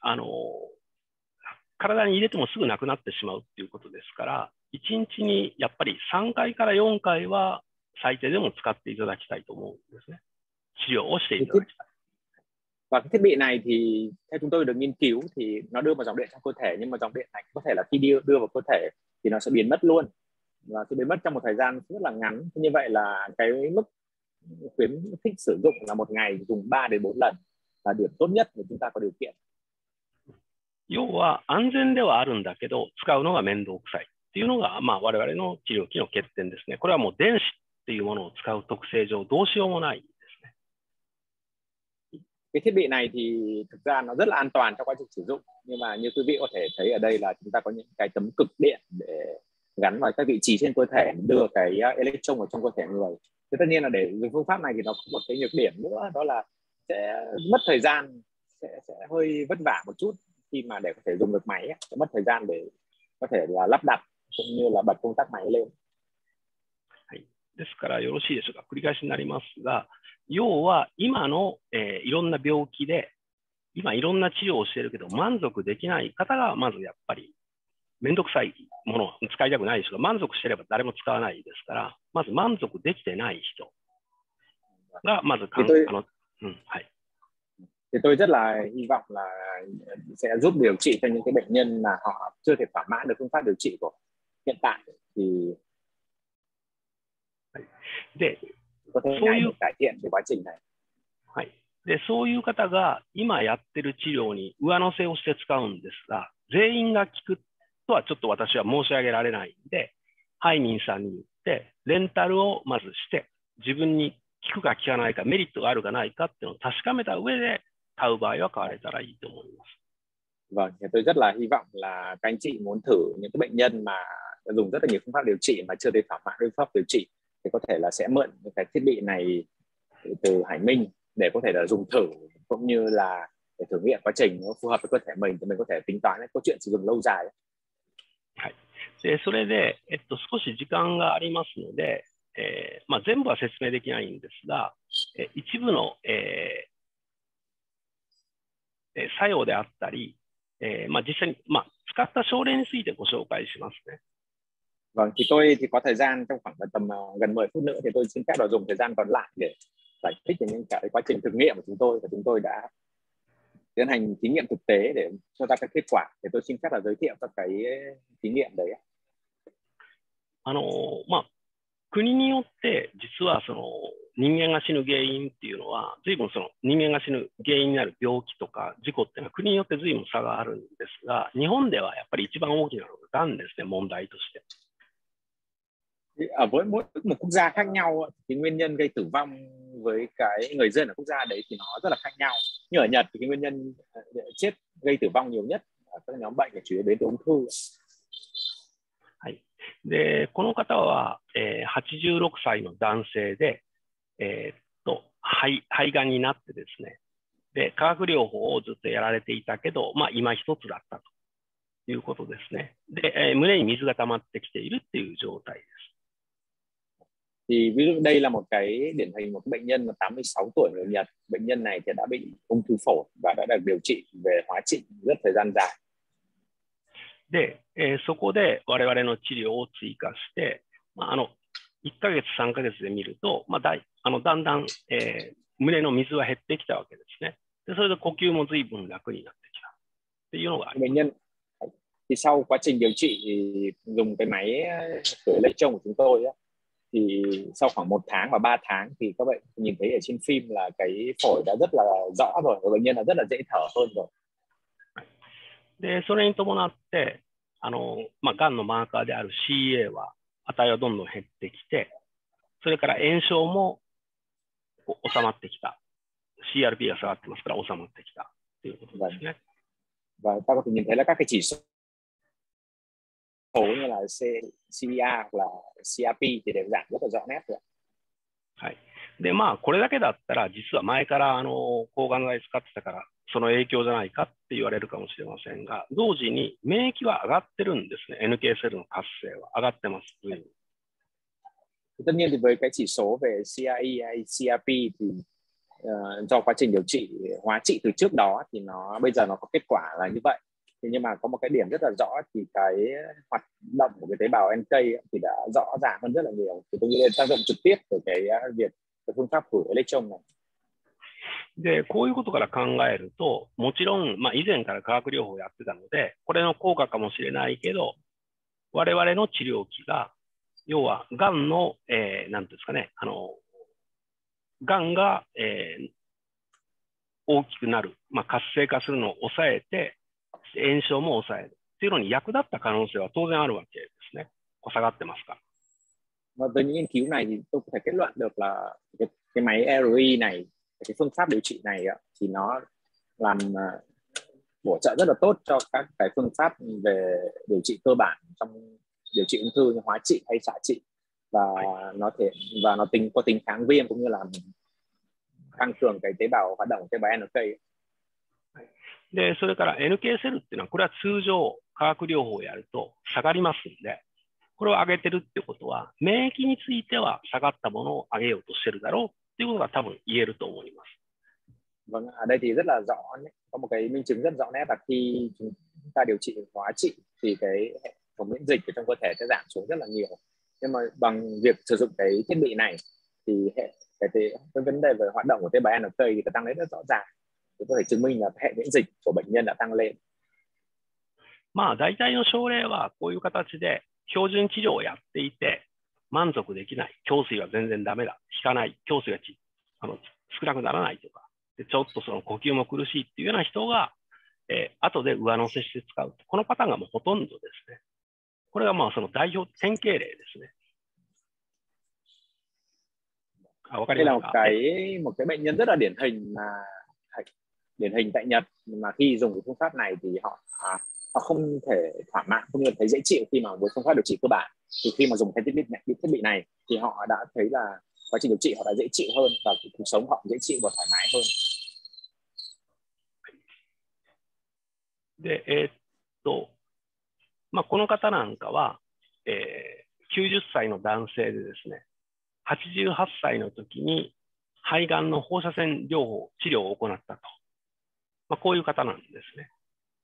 体に入れてもすぐなくなってしまうっていうことですから、1日にやっぱり3回から4回は最低でも使っていただきたいと思うんですね。治療をしていただきたい。 Và cái thiết bị này thì theo chúng tôi được nghiên cứu thì nó đưa vào dòng điện trong cơ thể, nhưng mà dòng điện này có thể là khi đưa vào cơ thể thì nó sẽ biến mất luôn, và sẽ biến mất trong một thời gian rất là ngắn. Như vậy là cái mức khuyến khích sử dụng là một ngày dùng 3 đến 4 lần là điểm tốt nhất để chúng ta có điều kiện. 要は安全ではあるんだけど使うのが面倒くさいっていうのが、まあ、我々の治療器の欠点ですね。これはもう電子っていうものを使う特性上どうしようもないですね。 Cái thiết bị này thì thực ra nó rất là an toàn trong quá trình sử dụng, nhưng mà như quý vị có thể thấy ở đây là chúng ta có những cái tấm cực điện để gắn vào các vị trí trên cơ thể, đưa cái electron vào trong cơ thể người. Thế tất nhiên là để dùng phương pháp này thì nó có một cái nhược điểm nữa, đó là sẽ mất thời gian, sẽ hơi vất vả một chút khi mà để có thể dùng được máy, sẽ mất thời gian để có thể là lắp đặt cũng như là bật công tắc máy lên. はい、ですからよろしいでしょうか。繰り返しになりますが、要は今の、いろんな病気で今いろんな治療をしているけど満足できない方がまずやっぱり面倒くさいものを使いたくない人が、満足してれば誰も使わないですから、まず満足できてない人がまずはい。 Thì tôi rất là hy vọng là sẽ giúp điều trị cho những cái bệnh nhân mà họ chưa thể thỏa mãn được phương pháp điều trị của hiện tại thì có thể ngày để cải thiện cái quá trình này. はい。で、そういう方が今やってる治療に上乗せをして使うんですが、全員が効くとはちょっと私は申し上げられないんで、ハイミンさんに言ってレンタルをまずして、自分に効くか効かないか、メリットがあるかないかっていうのを確かめた上で買う場合は買われたらいいと思います。 Vâng, tôi rất là hy vọng là các anh chị muốn thử những cái bệnh nhân mà dùng rất là nhiều phương pháp điều trị mà chưa thấy thỏa mãn với phương pháp điều trị thì có thể là sẽ mượn cái thiết bị này từ Hải Minh để có thể là dùng thử, cũng như là để thử nghiệm quá trình nó phù hợp với cơ thể mình thì mình có thể tính toán cái câu chuyện sử dụng lâu dài. はい。で、それで、少し時間がありますので、全部は説明できないんですが、一部の、作用であったり、実際に、使った症例についてご紹介しますね。 Vâng, thì tôi thì có thời gian trong khoảng tầm gần 10 phút nữa thì tôi xin phép là dùng thời gian còn lại để giải thích về những cái quá trình thực nghiệm của chúng tôi, và chúng tôi đã tiến hành thí nghiệm thực tế để cho ra các kết quả. Thì tôi xin phép là giới thiệu các cái thí nghiệm đấy. 国によって実はその人間が死ぬ原因っていうのは随分その人間が死ぬ原因になる病気とか事故っていうのは国によって随分差があるんですが、日本ではやっぱり一番大きなのががんですね、問題として。 Ở với mỗi một quốc gia khác nhau thì nguyên nhân gây tử vong với cái người dân ở quốc gia đấy thì nó rất là khác nhau. Như ở Nhật thì cái nguyên nhân chết gây tử vong nhiều nhất ở các nhóm bệnh là chủ yếu đến từ ung thư. はい。で、この方は、86歳の男性で、肺がんになってですね、で、化学療法をずっとやられていたけど、今一つだったということですね。で、胸に水が溜まってきているっていう状態です。 Thì ví dụ đây là một cái điển hình một bệnh nhân 86 tuổi người Nhật. Bệnh nhân này thì đã bị ung thư phổi và đã được điều trị về hóa trị rất thời gian dài. で、そこで我々の治療を追加して、1ヶ月、3ヶ月で見ると、だんだん、胸の水は減ってきたわけですね。で、それで呼吸も随分楽になってきたっていうのがあります。 Bệnh nhân thì sau quá trình điều trị thì dùng cái máy thử electron của chúng tôi á, thì sau khoảng 1 tháng và 3 tháng thì các bạn nhìn thấy ở trên phim là cái phổi đã rất là rõ rồi, và bệnh nhân là rất là dễ thở hơn rồi. で、それに伴って、がんのマーカーである CA は値はどんどん減ってきて、それから炎症も収まってきた。CRP が下がってますから収まってきたということですね。 Và ta có thể nhìn thấy là các cái chỉ số như là CEA hoặc là CRP thì đều giảm rất là rõ nét rồi. はい。で、まあ、これだけだったら、実は前から抗がん剤使ってたから、その影響じゃないかって言われるかもしれませんが、同時に免疫は上がってるんですね。NK セルの活性は上がってます。 Tất nhiên thì với cái chỉ số về CRE hay CRP thì do quá trình điều trị hóa trị từ trước đó thì nó bây giờ nó có kết quả là như vậy. Thế nhưng mà có một cái điểm rất là rõ thì cái hoạt động của cái tế bào NK thì đã rõ ràng hơn rất là nhiều. Thì tôi nghĩ là tác dụng trực tiếp của cái việc cái phương pháp khử electron này. で、こういうことから考えると、もちろん、まあ、以前から化学療法をやってたので、これの効果かもしれないけど、我々の治療器が、要は、がんの、なんていうんですかね、がんが、大きくなる、まあ、活性化するのを抑えて、炎症も抑えるっていうのに役立った可能性は当然あるわけですね。下がってますか。 Và với những nghiên cứu này thì tôi có thể kết luận được là cái máy ROE này, cái phương pháp điều trị này thì nó làm bổ trợ rất là tốt cho các cái phương pháp về điều trị cơ bản trong điều trị ung thư như hóa trị hay xạ trị, và nó có tính kháng viêm cũng như là tăng cường cái tế bào hoạt động của tế bào NK. で、それから NK セルっていうのは、これは通常化学療法をやると下がりますんで、これを上げてるってことは、免疫については下がったものを上げようとしてるだろうっていうことが多分言えると思います。 Vâng, ở đây thì rất là rõ, có một cái minh chứng rất rõ nét là khi chúng ta điều trị hóa trị thì cái hệ thống miễn dịch ở trong cơ thể sẽ giảm xuống rất là nhiều. Nhưng mà bằng việc sử dụng cái thiết bị này thì cái vấn đề về hoạt động của tế bào NK thì tăng lên rất rõ ràng. Thì có thể chứng minh là hệ miễn dịch của bệnh nhân đã tăng lên. まあ、大体の症例はこういう形で標準治療をやっていて満足できない、胸水は全然ダメだ、効かない、胸水が少なくならないとか、でちょっとその呼吸も苦しいっていうような人が、後で上乗せして使う。このパターンがもうほとんどですね。これがまあその代表典型例ですね。わかりますか？ một cái bệnh nhân rất là điển hình tại Nhật, mà khi dùng cái phương pháp này thì họ không thể thỏa mãn, không thể thấy dễ chịu khi mà với phương pháp điều trị cơ bản. Thì khi mà dùng cái thiết bị này thì họ đã thấy là quá trình điều trị họ đã dễ chịu hơn và cuộc sống họ dễ chịu và thoải mái hơn. で、まあ、この方なんかは、90歳の男性でですね、88歳の時に肺がんの放射線療法治療を行ったと、まあ、こういう方なんですね。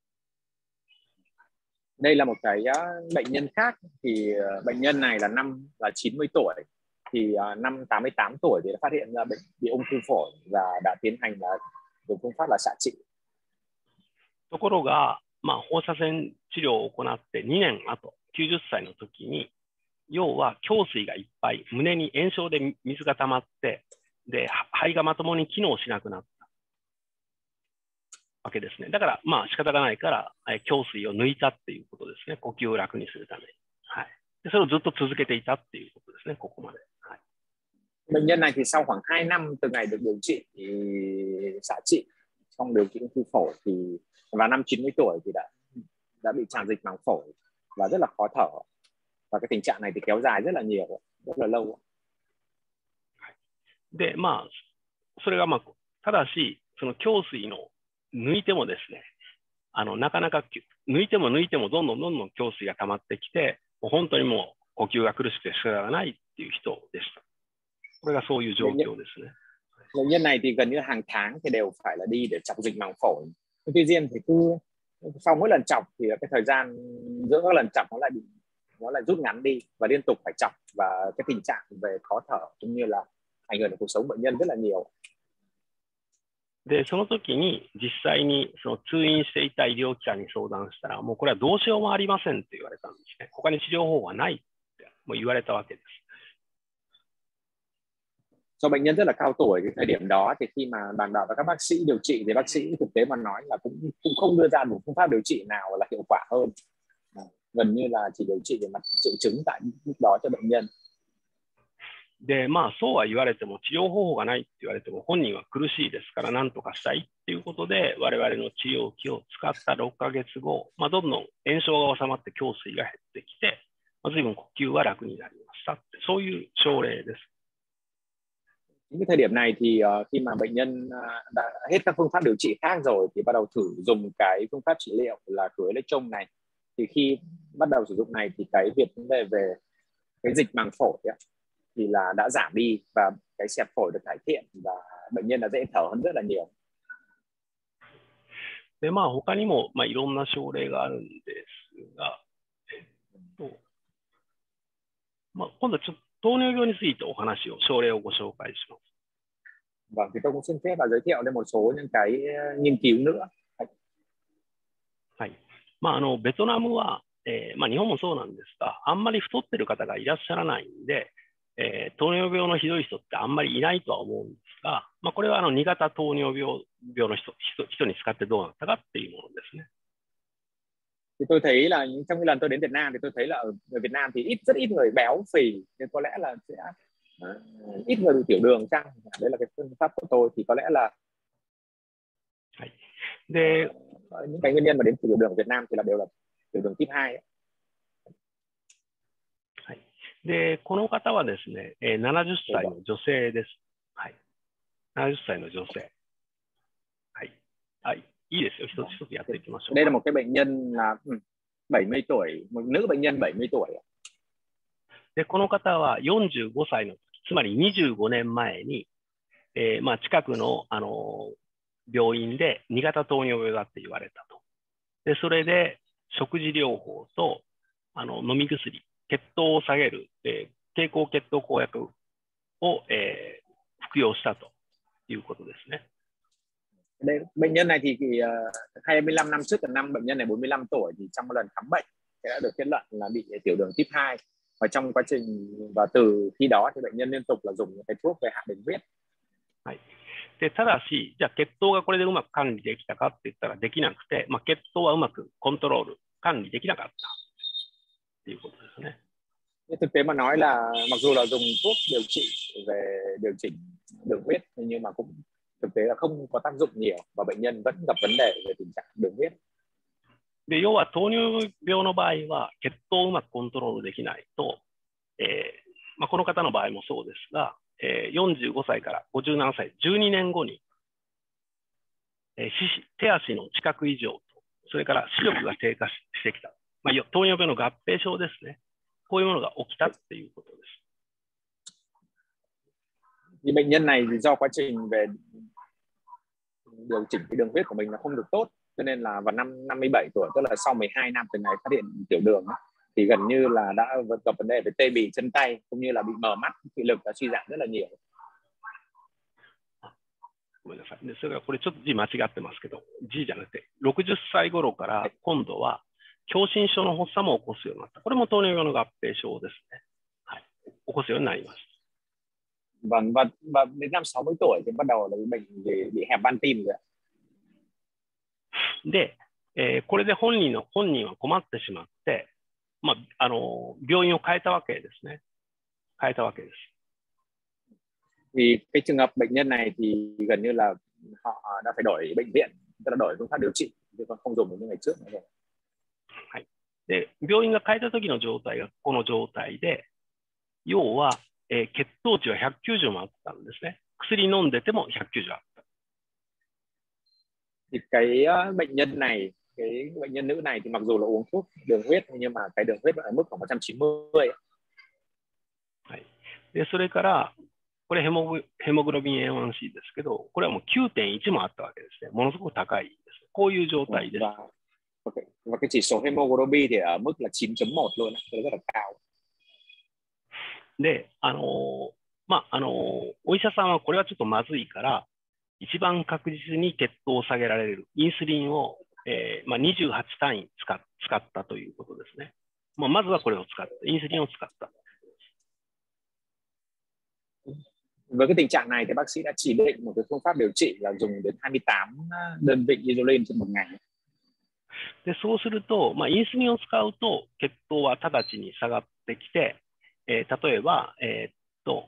Đây là một cái bệnh nhân khác, thì bệnh nhân này là 90 tuổi, thì năm 88 tuổi thì đã phát hiện ra bị ung thư phổi và đã tiến hành là dùng phương pháp là xạ trị. ところが、まあ、放射線治療を行って2年後、90歳の時に、要は胸水がいっぱい、胸に炎症で水が溜まって、で、肺がまともに機能しなくなったわけですね。だから、まあ仕方がないから、胸水を抜いたっていうことですね。呼吸を楽にするために。はい。で、それをずっと続けていたっていうことですね、ここまで。はい。 Bệnh nhân này thì sau khoảng 2 năm từ ngày được điều trị xạ trị trong điều trị ung thư phổi thì vào năm 90 tuổi thì đã bị tràn dịch màng phổi và rất là khó thở, và cái tình trạng này thì kéo dài rất là nhiều, rất là lâu. で、まあそれがまあただしその胸水の抜いてもですね、なかなか抜いてもどんどん胸水が溜まってきて、もう本当にもう呼吸が苦しくて仕方がないっていう人でした。これがそういう状況ですね。 Bệnh nhân này thì gần như hàng tháng thì đều phải là đi để chọc dịch màng phổi. Tuy nhiên thì cứ sau mỗi lần chọc thì cái thời gian giữa các lần chọc nó lại rút ngắn đi và liên tục phải chọc, và cái tình trạng về khó thở cũng như là ảnh hưởng đến cuộc sống bệnh nhân rất là nhiều. で、その時に実際にその通院していた医療機関に相談したら、もうこれはどうしようもありませんって言われたんですね。他に治療法はないってもう言われたわけです。 Do bệnh nhân rất là cao tuổi, cái thời điểm đó thì khi mà bàn bạc với các bác sĩ điều trị thì bác sĩ thực tế mà nói là cũng không đưa ra một phương pháp điều trị nào là hiệu quả hơn, gần như là chỉ điều trị về mặt triệu chứng tại lúc đó cho bệnh nhân. で、まあそうは言われても治療方法がないって言われても本人は苦しいですから何とかしたいっていうことで我々の治療器を使った6ヶ月後、どんどん炎症が収まって胸水が減ってきて、随分呼吸は楽になりましたって、そういう症例です。 Những cái thời điểm này thì khi mà bệnh nhân đã hết các phương pháp điều trị khác rồi thì bắt đầu thử dùng cái phương pháp trị liệu là khử electron này. Thì khi bắt đầu sử dụng này thì cái vấn đề về cái dịch màng phổi ấy, thì là đã giảm đi và cái xẹp phổi được cải thiện và bệnh nhân đã dễ thở hơn rất là nhiều. で、まあ、他にも、まあ、いろんな症例があるんですが、まあ、今度はちょっと糖尿病についてお話を、症例をご紹介します。 Vâng, thì tôi cũng xin phép và giới thiệu lên một số những cái nghiên cứu nữa. はい。まあ、ベトナムは、まあ、日本もそうなんですが、あんまり太ってる方がいらっしゃらないんで、糖尿病のひどい人ってあんまりいないとは思うんですが、まあ、これは2型糖尿病の人に使ってどうなったかっていうものですね。 Thì tôi thấy là trong cái lần tôi đến Việt Nam thì tôi thấy là ở Việt Nam thì rất ít người béo phì, nên có lẽ là sẽ ít người bị tiểu đường chăng. Đấy là cái phương pháp của tôi thì có lẽ là はい。で、 những cái nguyên nhân mà đến tiểu đường ở Việt Nam thì là đều là tiểu đường type 2 ấy. はい。で、この方はですね、70歳の女性です。はい。70歳の女性。はい。はい。いいですよ。一つ一つやっていきましょう。 Đây là một cái bệnh nhân là 70 tuổi, một nữ bệnh nhân 70 tuổi. で、この方は45歳の時、つまり25年前に、まあ、近くの、病院で2型糖尿病だって言われたと。で、それで食事療法と飲み薬、血糖を下げる、経口血糖抗薬を、服用したということですね。 Đây, bệnh nhân này thì 25 năm trước, năm bệnh nhân này 45 tuổi thì trong một lần khám bệnh đã được kết luận là bị tiểu đường type 2. Và trong quá trình và từ khi đó thì bệnh nhân liên tục là dùng những cái thuốc về hạ đường huyết. はい。で、ただし、じゃあ血糖がこれでうまく管理できたかって言ったらできなくて、まあ、血糖はうまくコントロール、管理できなかったということですね。 Thực tế mà nói là mặc dù là dùng thuốc điều trị về điều chỉnh đường huyết nhưng mà cũng thực tế là không có tác dụng nhiều và bệnh nhân vẫn gặp vấn đề về tình trạng đường huyết. で、要は糖尿病の場合は血糖をうまくコントロールできないと、まあ、この方の場合もそうですが、45歳から57歳、12年後に、手足の知覚異常と、それから視力が低下してきた、まあ、糖尿病の合併症ですね。こういうものが起きたっていうことです。 Thì bệnh nhân này thì do quá trình về điều chỉnh cái đường huyết của mình nó không được tốt, cho nên là vào năm 57 tuổi, tức là sau 12 năm từ ngày phát hiện tiểu đường thì gần như là đã gặp vấn đề về tê bì chân tay cũng như là bị mờ mắt, thị lực đã suy giảm rất là nhiều. ごめんなさい。で、それからこれちょっと字間違ってますけど、字じゃなくて、60歳頃から今度は狭心症の発作も起こすようになった。これも糖尿病の合併症ですね。はい。起こすようになりました。 Vâng, và đến năm 60 tuổi thì bắt đầu là bệnh bị hẹp van tim rồi. で、これで本人は困ってしまって、まあ、病院を変えたわけですね。変えたわけです。 Vì cái trường hợp bệnh nhân này thì gần như là họ đã phải đổi bệnh viện, tức là đổi phương pháp điều trị, chứ còn không dùng được như ngày trước nữa rồi. はい。で、病院が変えた時の状態がこの状態で、要は、血糖値は190もあったんですね。薬飲んでても190あった。 Thì cái bệnh nhân này, cái bệnh nhân nữ này thì mặc dù là uống thuốc đường huyết nhưng mà cái đường huyết vẫn ở mức khoảng 190. はい。で、それから、これヘモグロビン A1C ですけど、これはもう 9.1 もあったわけですね。ものすごく高いです。こういう状態です。 Và cái chỉ số hemoglobin thì ở mức là 9.1 luôn, rất là cao. で、まあ、お医者さんはこれはちょっとまずいから、一番確実に血糖を下げられるインスリンを、まあ、28単位使ったということですね。まあ、まずはこれを使った、インスリンを使った。 Với cái tình trạng này thì bác sĩ đã chỉ định một cái phương pháp điều trị là dùng đến 28 đơn vị insulin trên một ngày. で、そうすると、まあ、インスリンを使うと血糖は直ちに下がってきて、例えば、こ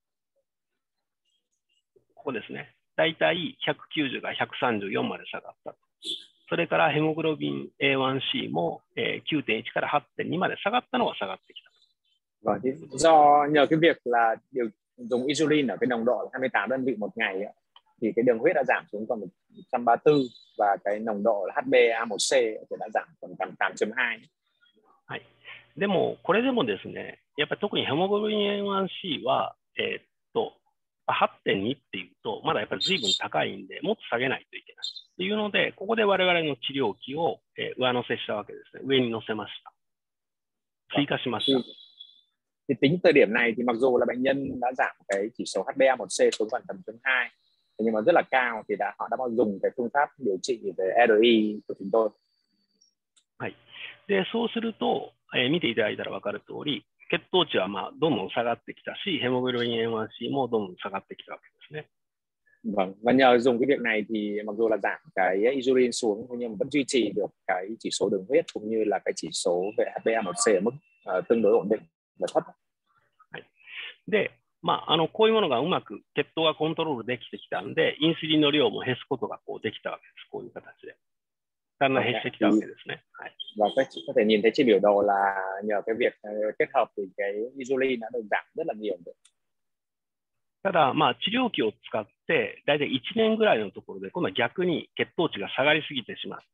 こですね。だいたい190が134まで下がった。それからヘモグロビン A1C も、9.1 から 8.2 まで下がったのが下がってきた。 Vâng, do nhờ cái việc là dùng insulin ở cái nồng độ 28 đơn vị một ngày ấy, thì cái đường huyết đã giảm xuống còn 134 và cái nồng độ là HbA1c thì đã giảm còn 8.2。 はい。でも、これでもですね、やっぱり特にヘモグロビン A1C は、8.2 っていうと、まだやっぱり随分高いんで、もっと下げないといけない。っていうので、ここで我々の治療器を上乗せしたわけですね。上に乗せました。追加しました。 Thì tính thời điểm này thì mặc dù là bệnh nhân đã giảm cái chỉ số HbA1c xuống còn tầm 0.2 nhưng mà rất là cao thì họ đã dùng cái phương pháp điều trị về RI của chúng tôi。 はい。で、そうすると、見ていただいたら分かる通り、血糖値はどんどん下がってきたし、ヘモグロビン A1C もどんどん下がってきたわけですね。 Vâng, và nhờ dùng cái việc này thì mặc dù là giảm cái insulin xuống nhưng mà vẫn duy trì được cái chỉ số đường huyết cũng như là cái chỉ số về HbA1c ở mức tương đối ổn định và thấp。 はい。で、こういうものがうまく血糖がコントロールできてきたんで、インスリンの量も減すことができたわけです。こういう形で。だんだん減ってきたわけですね。はい。 Và các chị có thể nhìn thấy trên biểu đồ là nhờ cái việc kết hợp thì cái insulin đã được giảm rất là nhiều。 ただ、治療器を使って、だいたい1年ぐらいのところで、今度は逆に血糖値が下がりすぎてしま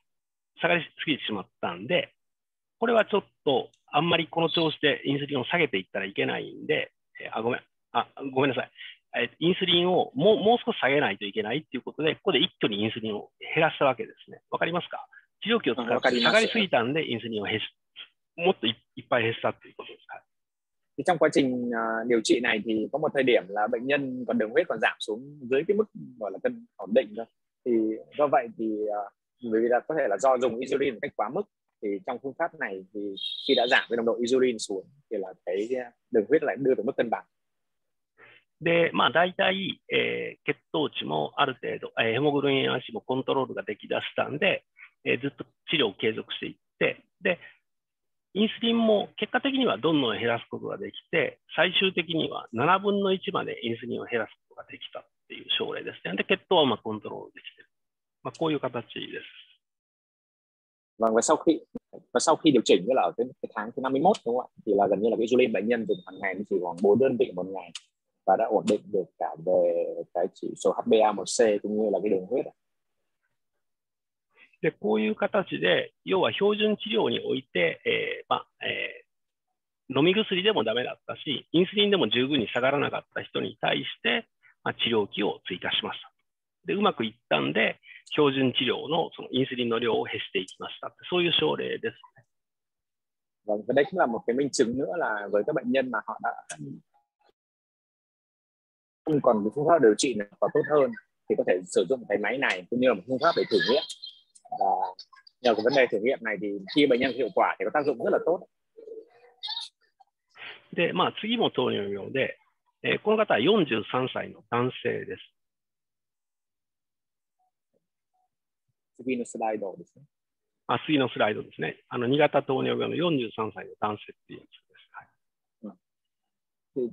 ったんで、これはちょっと、あんまりこの調子でインスリンを下げていったらいけないんで、ごめんなさい。インスリンをもう少し下げないといけないっていうことで、ここで一挙にインスリンを減らしたわけですね。わかりますか？治療器を使って下がりすぎたんで、インスリンをもっといっぱい減したっていうことですか？ Thì trong quá trình điều trị này thì có một thời điểm là bệnh nhân còn đường huyết còn giảm xuống dưới cái mức gọi là cân ổn định thôi. Thì do vậy thì bởi vì là có thể là do dùng insulin một cách quá mức thì trong phương pháp này thì khi đã giảm cái nồng độ insulin xuống thì là cái đường huyết lại đưa về mức cân bằng。 で、大体、血糖値もある程度、ヘモグロビン A1C もコントロールができだしたんで、ずっと治療を継続していって、で、インスリンも結果的にはどんどん減らすことができて、最終的には7分の1までインスリンを減らすことができたっていう症例ですね。で、血糖はうまくコントロールできている。こういう形です。 Vâng, và sau khi điều chỉnh như là ở cái tháng thứ 51 đúng không ạ? Thì là gần như là cái insulin bệnh nhân dùng hàng ngày chỉ khoảng 4 đơn vị một ngày và đã ổn định được cả về cái chỉ số HbA1c cũng như là cái đường huyết。 で、こういう形で、要は標準治療において、飲み薬でもダメだったし、インスリンでも十分に下がらなかった人に対して、治療器を追加しました。で、うまくいったんで、標準治療のそのインスリンの量を減していきました。そういう症例ですね。 Vâng, và đây cũng là một cái minh chứng nữa là với các bệnh nhân mà họ đã không còn cái phương pháp điều trị nào có tốt hơn thì có thể sử dụng cái máy này cũng như là một phương pháp để thử nghiệm. Và nhờ cái vấn đề thử nghiệm này thì khi bệnh nhân hiệu quả thì có tác dụng rất là tốt。 で、次も糖尿病で、この方は43歳の男性です。 次のスライドですね。 次のスライドですね。2型糖尿病の43歳の男性っていうやつです。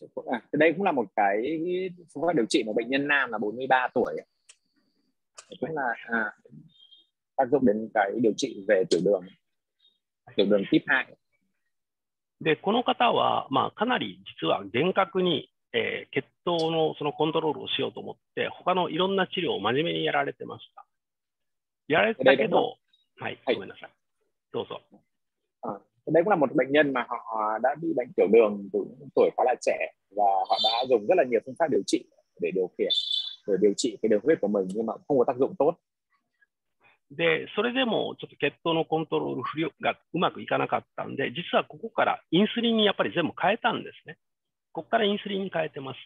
はい。 Đây cũng là một cái phương pháp điều trị một bệnh nhân nam là 43 tuổi. Cũng là tác dụng đến cái điều trị về tiểu đường type 2。 で、この方は、かなり実は厳格に、血糖のそのコントロールをしようと思って、他のいろんな治療を真面目にやられてました。やられてたけど、はい、ごめんなさい。どうぞ。 Đây cũng là một bệnh nhân mà họ đã bị bệnh tiểu đường từ tuổi khá là trẻ và họ đã dùng rất là nhiều phương pháp điều trị để điều trị cái đường huyết của mình nhưng mà không có tác dụng tốt。 で、それでもちょっと血糖のコントロールがうまくいかなかったんで、実はここからインスリンにやっぱり全部変えたんですね。ここからインスリンに変えてます。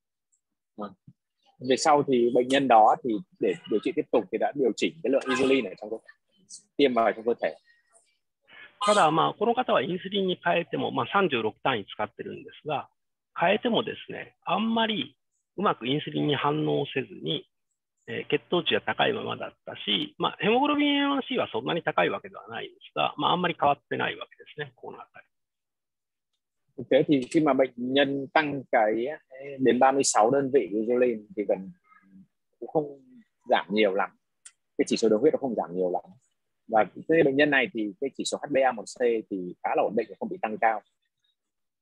Về sau thì bệnh nhân đó thì để điều trị tiếp tục thì đã điều chỉnh cái lượng insulin ở trong tiêm vào trong cơ thể。 ただ、この方はインスリンに変えても、36単位使ってるんですが、変えてもですね、あんまりうまくインスリンに反応せずに、血糖値が高いままだったし、ヘモグロビン A1C はそんなに高いわけではないんですが、あんまり変わってないわけですね、このあたり。 Thực tế thì khi mà bệnh nhân tăng cái đến 36 đơn vị insulin thì cũng không giảm nhiều lắm. Cái chỉ số đường huyết nó không giảm nhiều lắm. Và cái bệnh nhân này thì cái chỉ số HbA1c thì khá là ổn định và không bị tăng cao.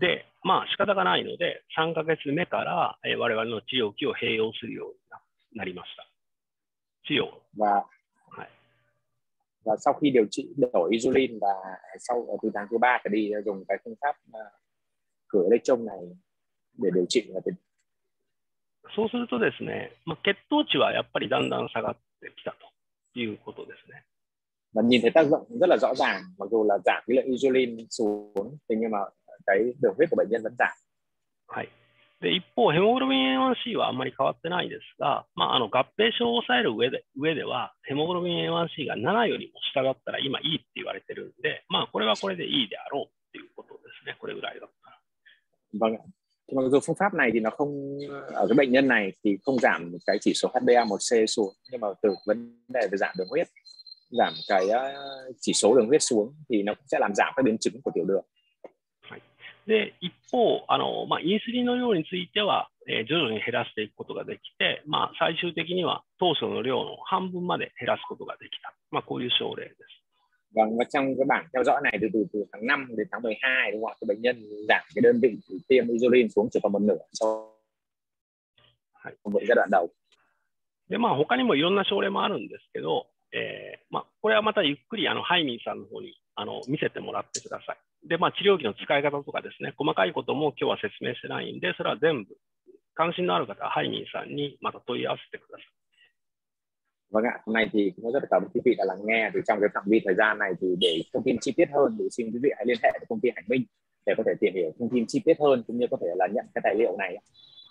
で、まあ仕方がないので、3ヶ月目から、我々の治療器を併用するようになりました。治療。 và はい。 và sau khi điều trị đổi insulin và sau từ tháng thứ 3 trở đi dùng cái phương pháp cửa lê trông này để điều trị là そうするとですね、まあ、血糖値はやっぱりだんだん下がってきたということですね。 và nhìn thấy tác dụng rất là rõ ràng, mặc dù là giảm cái lượng insulin xuống, thế nhưng mà cái đường huyết của bệnh nhân vẫn giảm. はい。で、一方、ヘモグロビン A1C はあんまり変わってないですが、まあ、合併症を抑える上では、ヘモグロビン A1C が7よりも下だったら今いいって言われてるんで、まあ、これはこれでいいであろうっていうことですね。これぐらいだったら。 Vâng. Mặc dù phương pháp này thì nó không ở cái bệnh nhân này thì không giảm cái chỉ số HbA1c xuống, nhưng mà từ vấn đề về giảm đường huyết, giảm cái chỉ số đường huyết xuống thì nó cũng sẽ làm giảm các biến chứng của tiểu đường. で、一方、まあ、インスリンの量については、徐々に減らしていくことができて、まあ、最終的には当初の量の半分まで減らすことができた。まあ、こういう症例です。 Vâng, và trong cái bảng theo dõi này từ tháng 5 đến tháng 12 đúng không ạ? Cái bệnh nhân giảm cái đơn vị tiêm insulin xuống chỉ còn một nửa sau giai đoạn đầu. で、まあ、他にもいろんな症例もあるんですけど、まあ、これはまたゆっくりハイミンさんの方に見せてもらってください。で、まあ、治療器の使い方とかですね、細かいことも今日は説明してないんで、それは全部、関心のある方はハイミンさんにまた問い合わせてください。 Vâng ạ, hôm nay thì cũng rất là cảm ơn quý vị đã lắng nghe. Thì trong cái phạm vi thời gian này thì để thông tin chi tiết hơn thì xin quý vị hãy liên hệ với công ty Hải Minh để có thể tìm hiểu thông tin chi tiết hơn cũng như có thể là nhận cái tài liệu này.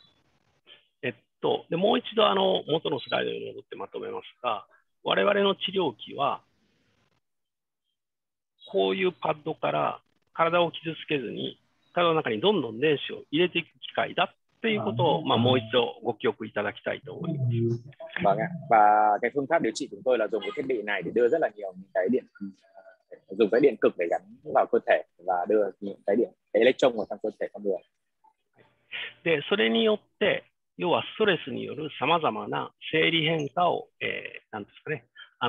でもう一度元のスライドに戻ってまとめますが、我々の治療器はこういうパッドから体を傷つけずに体の中にどんどん電子を入れていく機械だっていうことを、まあ、もう一度ご記憶いただきたいと思います。 Vâng ạ. Và cái phương pháp điều trị của chúng tôi là dùng cái thiết bị này để đưa rất là nhiều những cái dùng cái điện cực để gắn vào cơ thể và đưa những cái electron vào trong cơ thể con người. で、それによって要はストレスによるさまざまな生理変化を、なんですかね、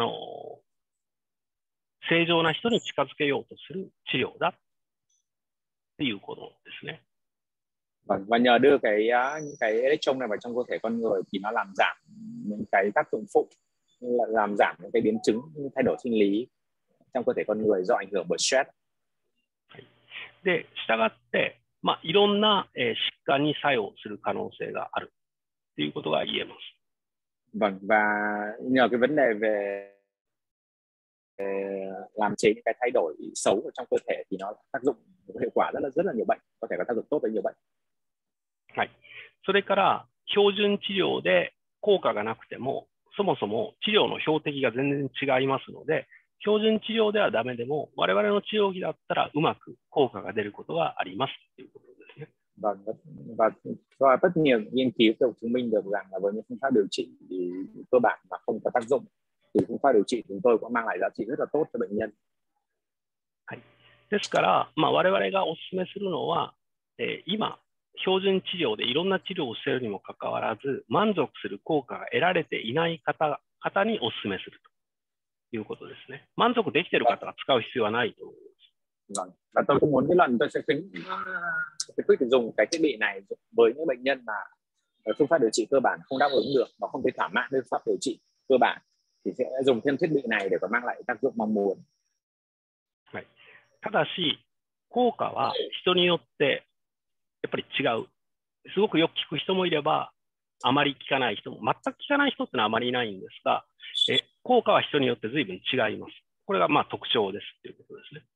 正常な人に近づけようとする治療だっていうことですね。 Và nhờ đưa những cái electron này vào trong cơ thể con người thì nó làm giảm những cái tác dụng phụ, làm giảm những cái biến chứng thay đổi sinh lý trong cơ thể con người do ảnh hưởng bởi stress. で、したがって、まあ、いろんな、疾患に作用する可能性があるということが言えます。 Vâng, và nhờ cái vấn đề về làm chế những cái thay đổi xấu ở trong cơ thể thì nó tác dụng hiệu quả rất là nhiều bệnh, có thể có tác dụng tốt với nhiều bệnh. はい。それから標準治療で効果がなくても、そもそも治療の標的が全然違いますので、標準治療ではダメでも、我々の治療器だったらうまく効果が出ることがありますということですね。 Và rất nhiều nghiên cứu đều chứng minh được rằng là với những phương pháp điều trị thì cơ bản mà không có tác dụng thì phương pháp điều trị chúng tôi cũng mang lại giá trị rất là tốt cho bệnh nhân. はい。ですから、まあ、我々がお勧めするのは、今、標準治療でいろんな治療をしているにもかかわらず、満足する効果が得られていない方にお勧めするということですね。満足できている方は使う必要はないと思います。 Vâng. Và tôi cũng muốn cái lần tôi sẽ khuyến khích dùng cái thiết bị này với những bệnh nhân mà phương pháp điều trị cơ bản không đáp ứng được và không thấy thỏa mãn với phương pháp điều trị cơ bản thì sẽ dùng thêm thiết bị này để có mang lại tác dụng mong muốn. はい。ただし、効果は人によってやっぱり違う。すごくよく効く人もいれば、あまり効かない人も、全く効かない人ってのはあまりいないんですが、効果は人によって随分違います。これがまあ特徴ですということですね。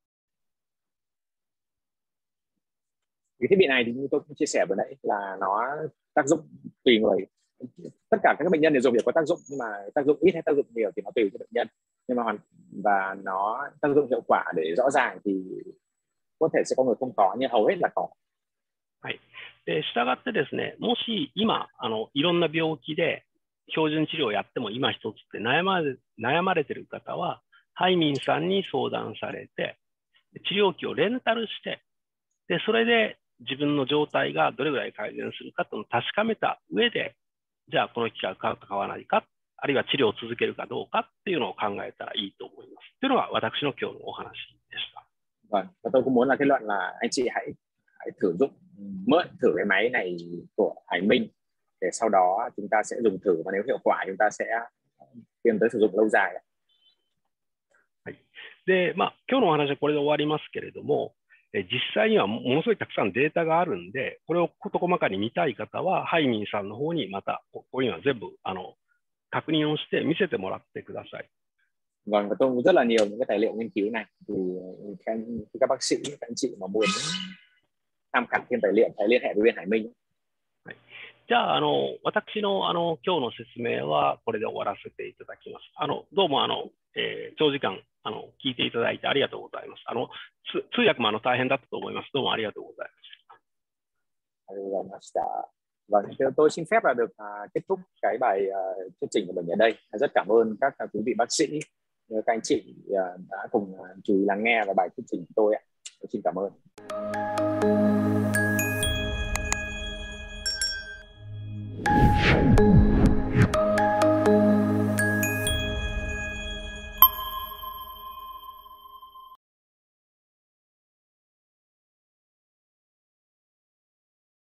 Cái thiết bị này thì như tôi cũng chia sẻ vừa nãy là nó tác dụng tùy người. Tất cả các bệnh nhân đều dùng đều có tác dụng, nhưng mà tác dụng ít hay tác dụng nhiều thì nó tùy cho bệnh nhân. Nhưng mà và nó tác dụng hiệu quả để rõ ràng thì có thể sẽ có người không có, nhưng hầu hết là có. はい。で、したがってですね、もし今いろんな病気で標準治療をやっても今一つって悩まれている方は、ハイミンさんに相談されて、治療器をレンタルして、でそれで自分の状態がどれぐらい改善するかというのを確かめた上で、じゃあこの機械を買うか買わないか、あるいは治療を続けるかどうかっていうのを考えたらいいと思います。というのが私の今日のお話でした。 Vâng, và tôi cũng muốn là kết luận là anh chị hãy hãy mượn thử cái máy này của Hải Minh, để sau đó chúng ta sẽ dùng thử, và nếu hiệu quả chúng ta sẽ tiến tới sử dụng lâu dài. はい。で、今日のお話はこれで終わりますけれども、実際にはものすごいたくさんデータがあるんで、これを事細かに見たい方は、ハイミンさんの方にまた、こういうのは全部確認をして見せてもらってください。 Vâng, và tôi rất là nhiều những cái tài liệu nghiên cứu này, thì các bác sĩ, các anh chị mà muốn tham khảo thêm tài liệu hãy liên hệ với bên Hải Minh. はい、じゃあ、私の今日の説明はこれで終わらせていただきます。どうも長時間聞いていただいてありがとうございます。通訳も大変だったと思います。どうもありがとうございます。 Vâng, tôi xin phép là được kết thúc cái bài thuyết trình của mình ở đây. Rất cảm ơn các quý vị bác sĩ, các anh chị đã cùng chú ý lắng nghe vào bài thuyết trình của tôi. Tôi xin cảm ơn.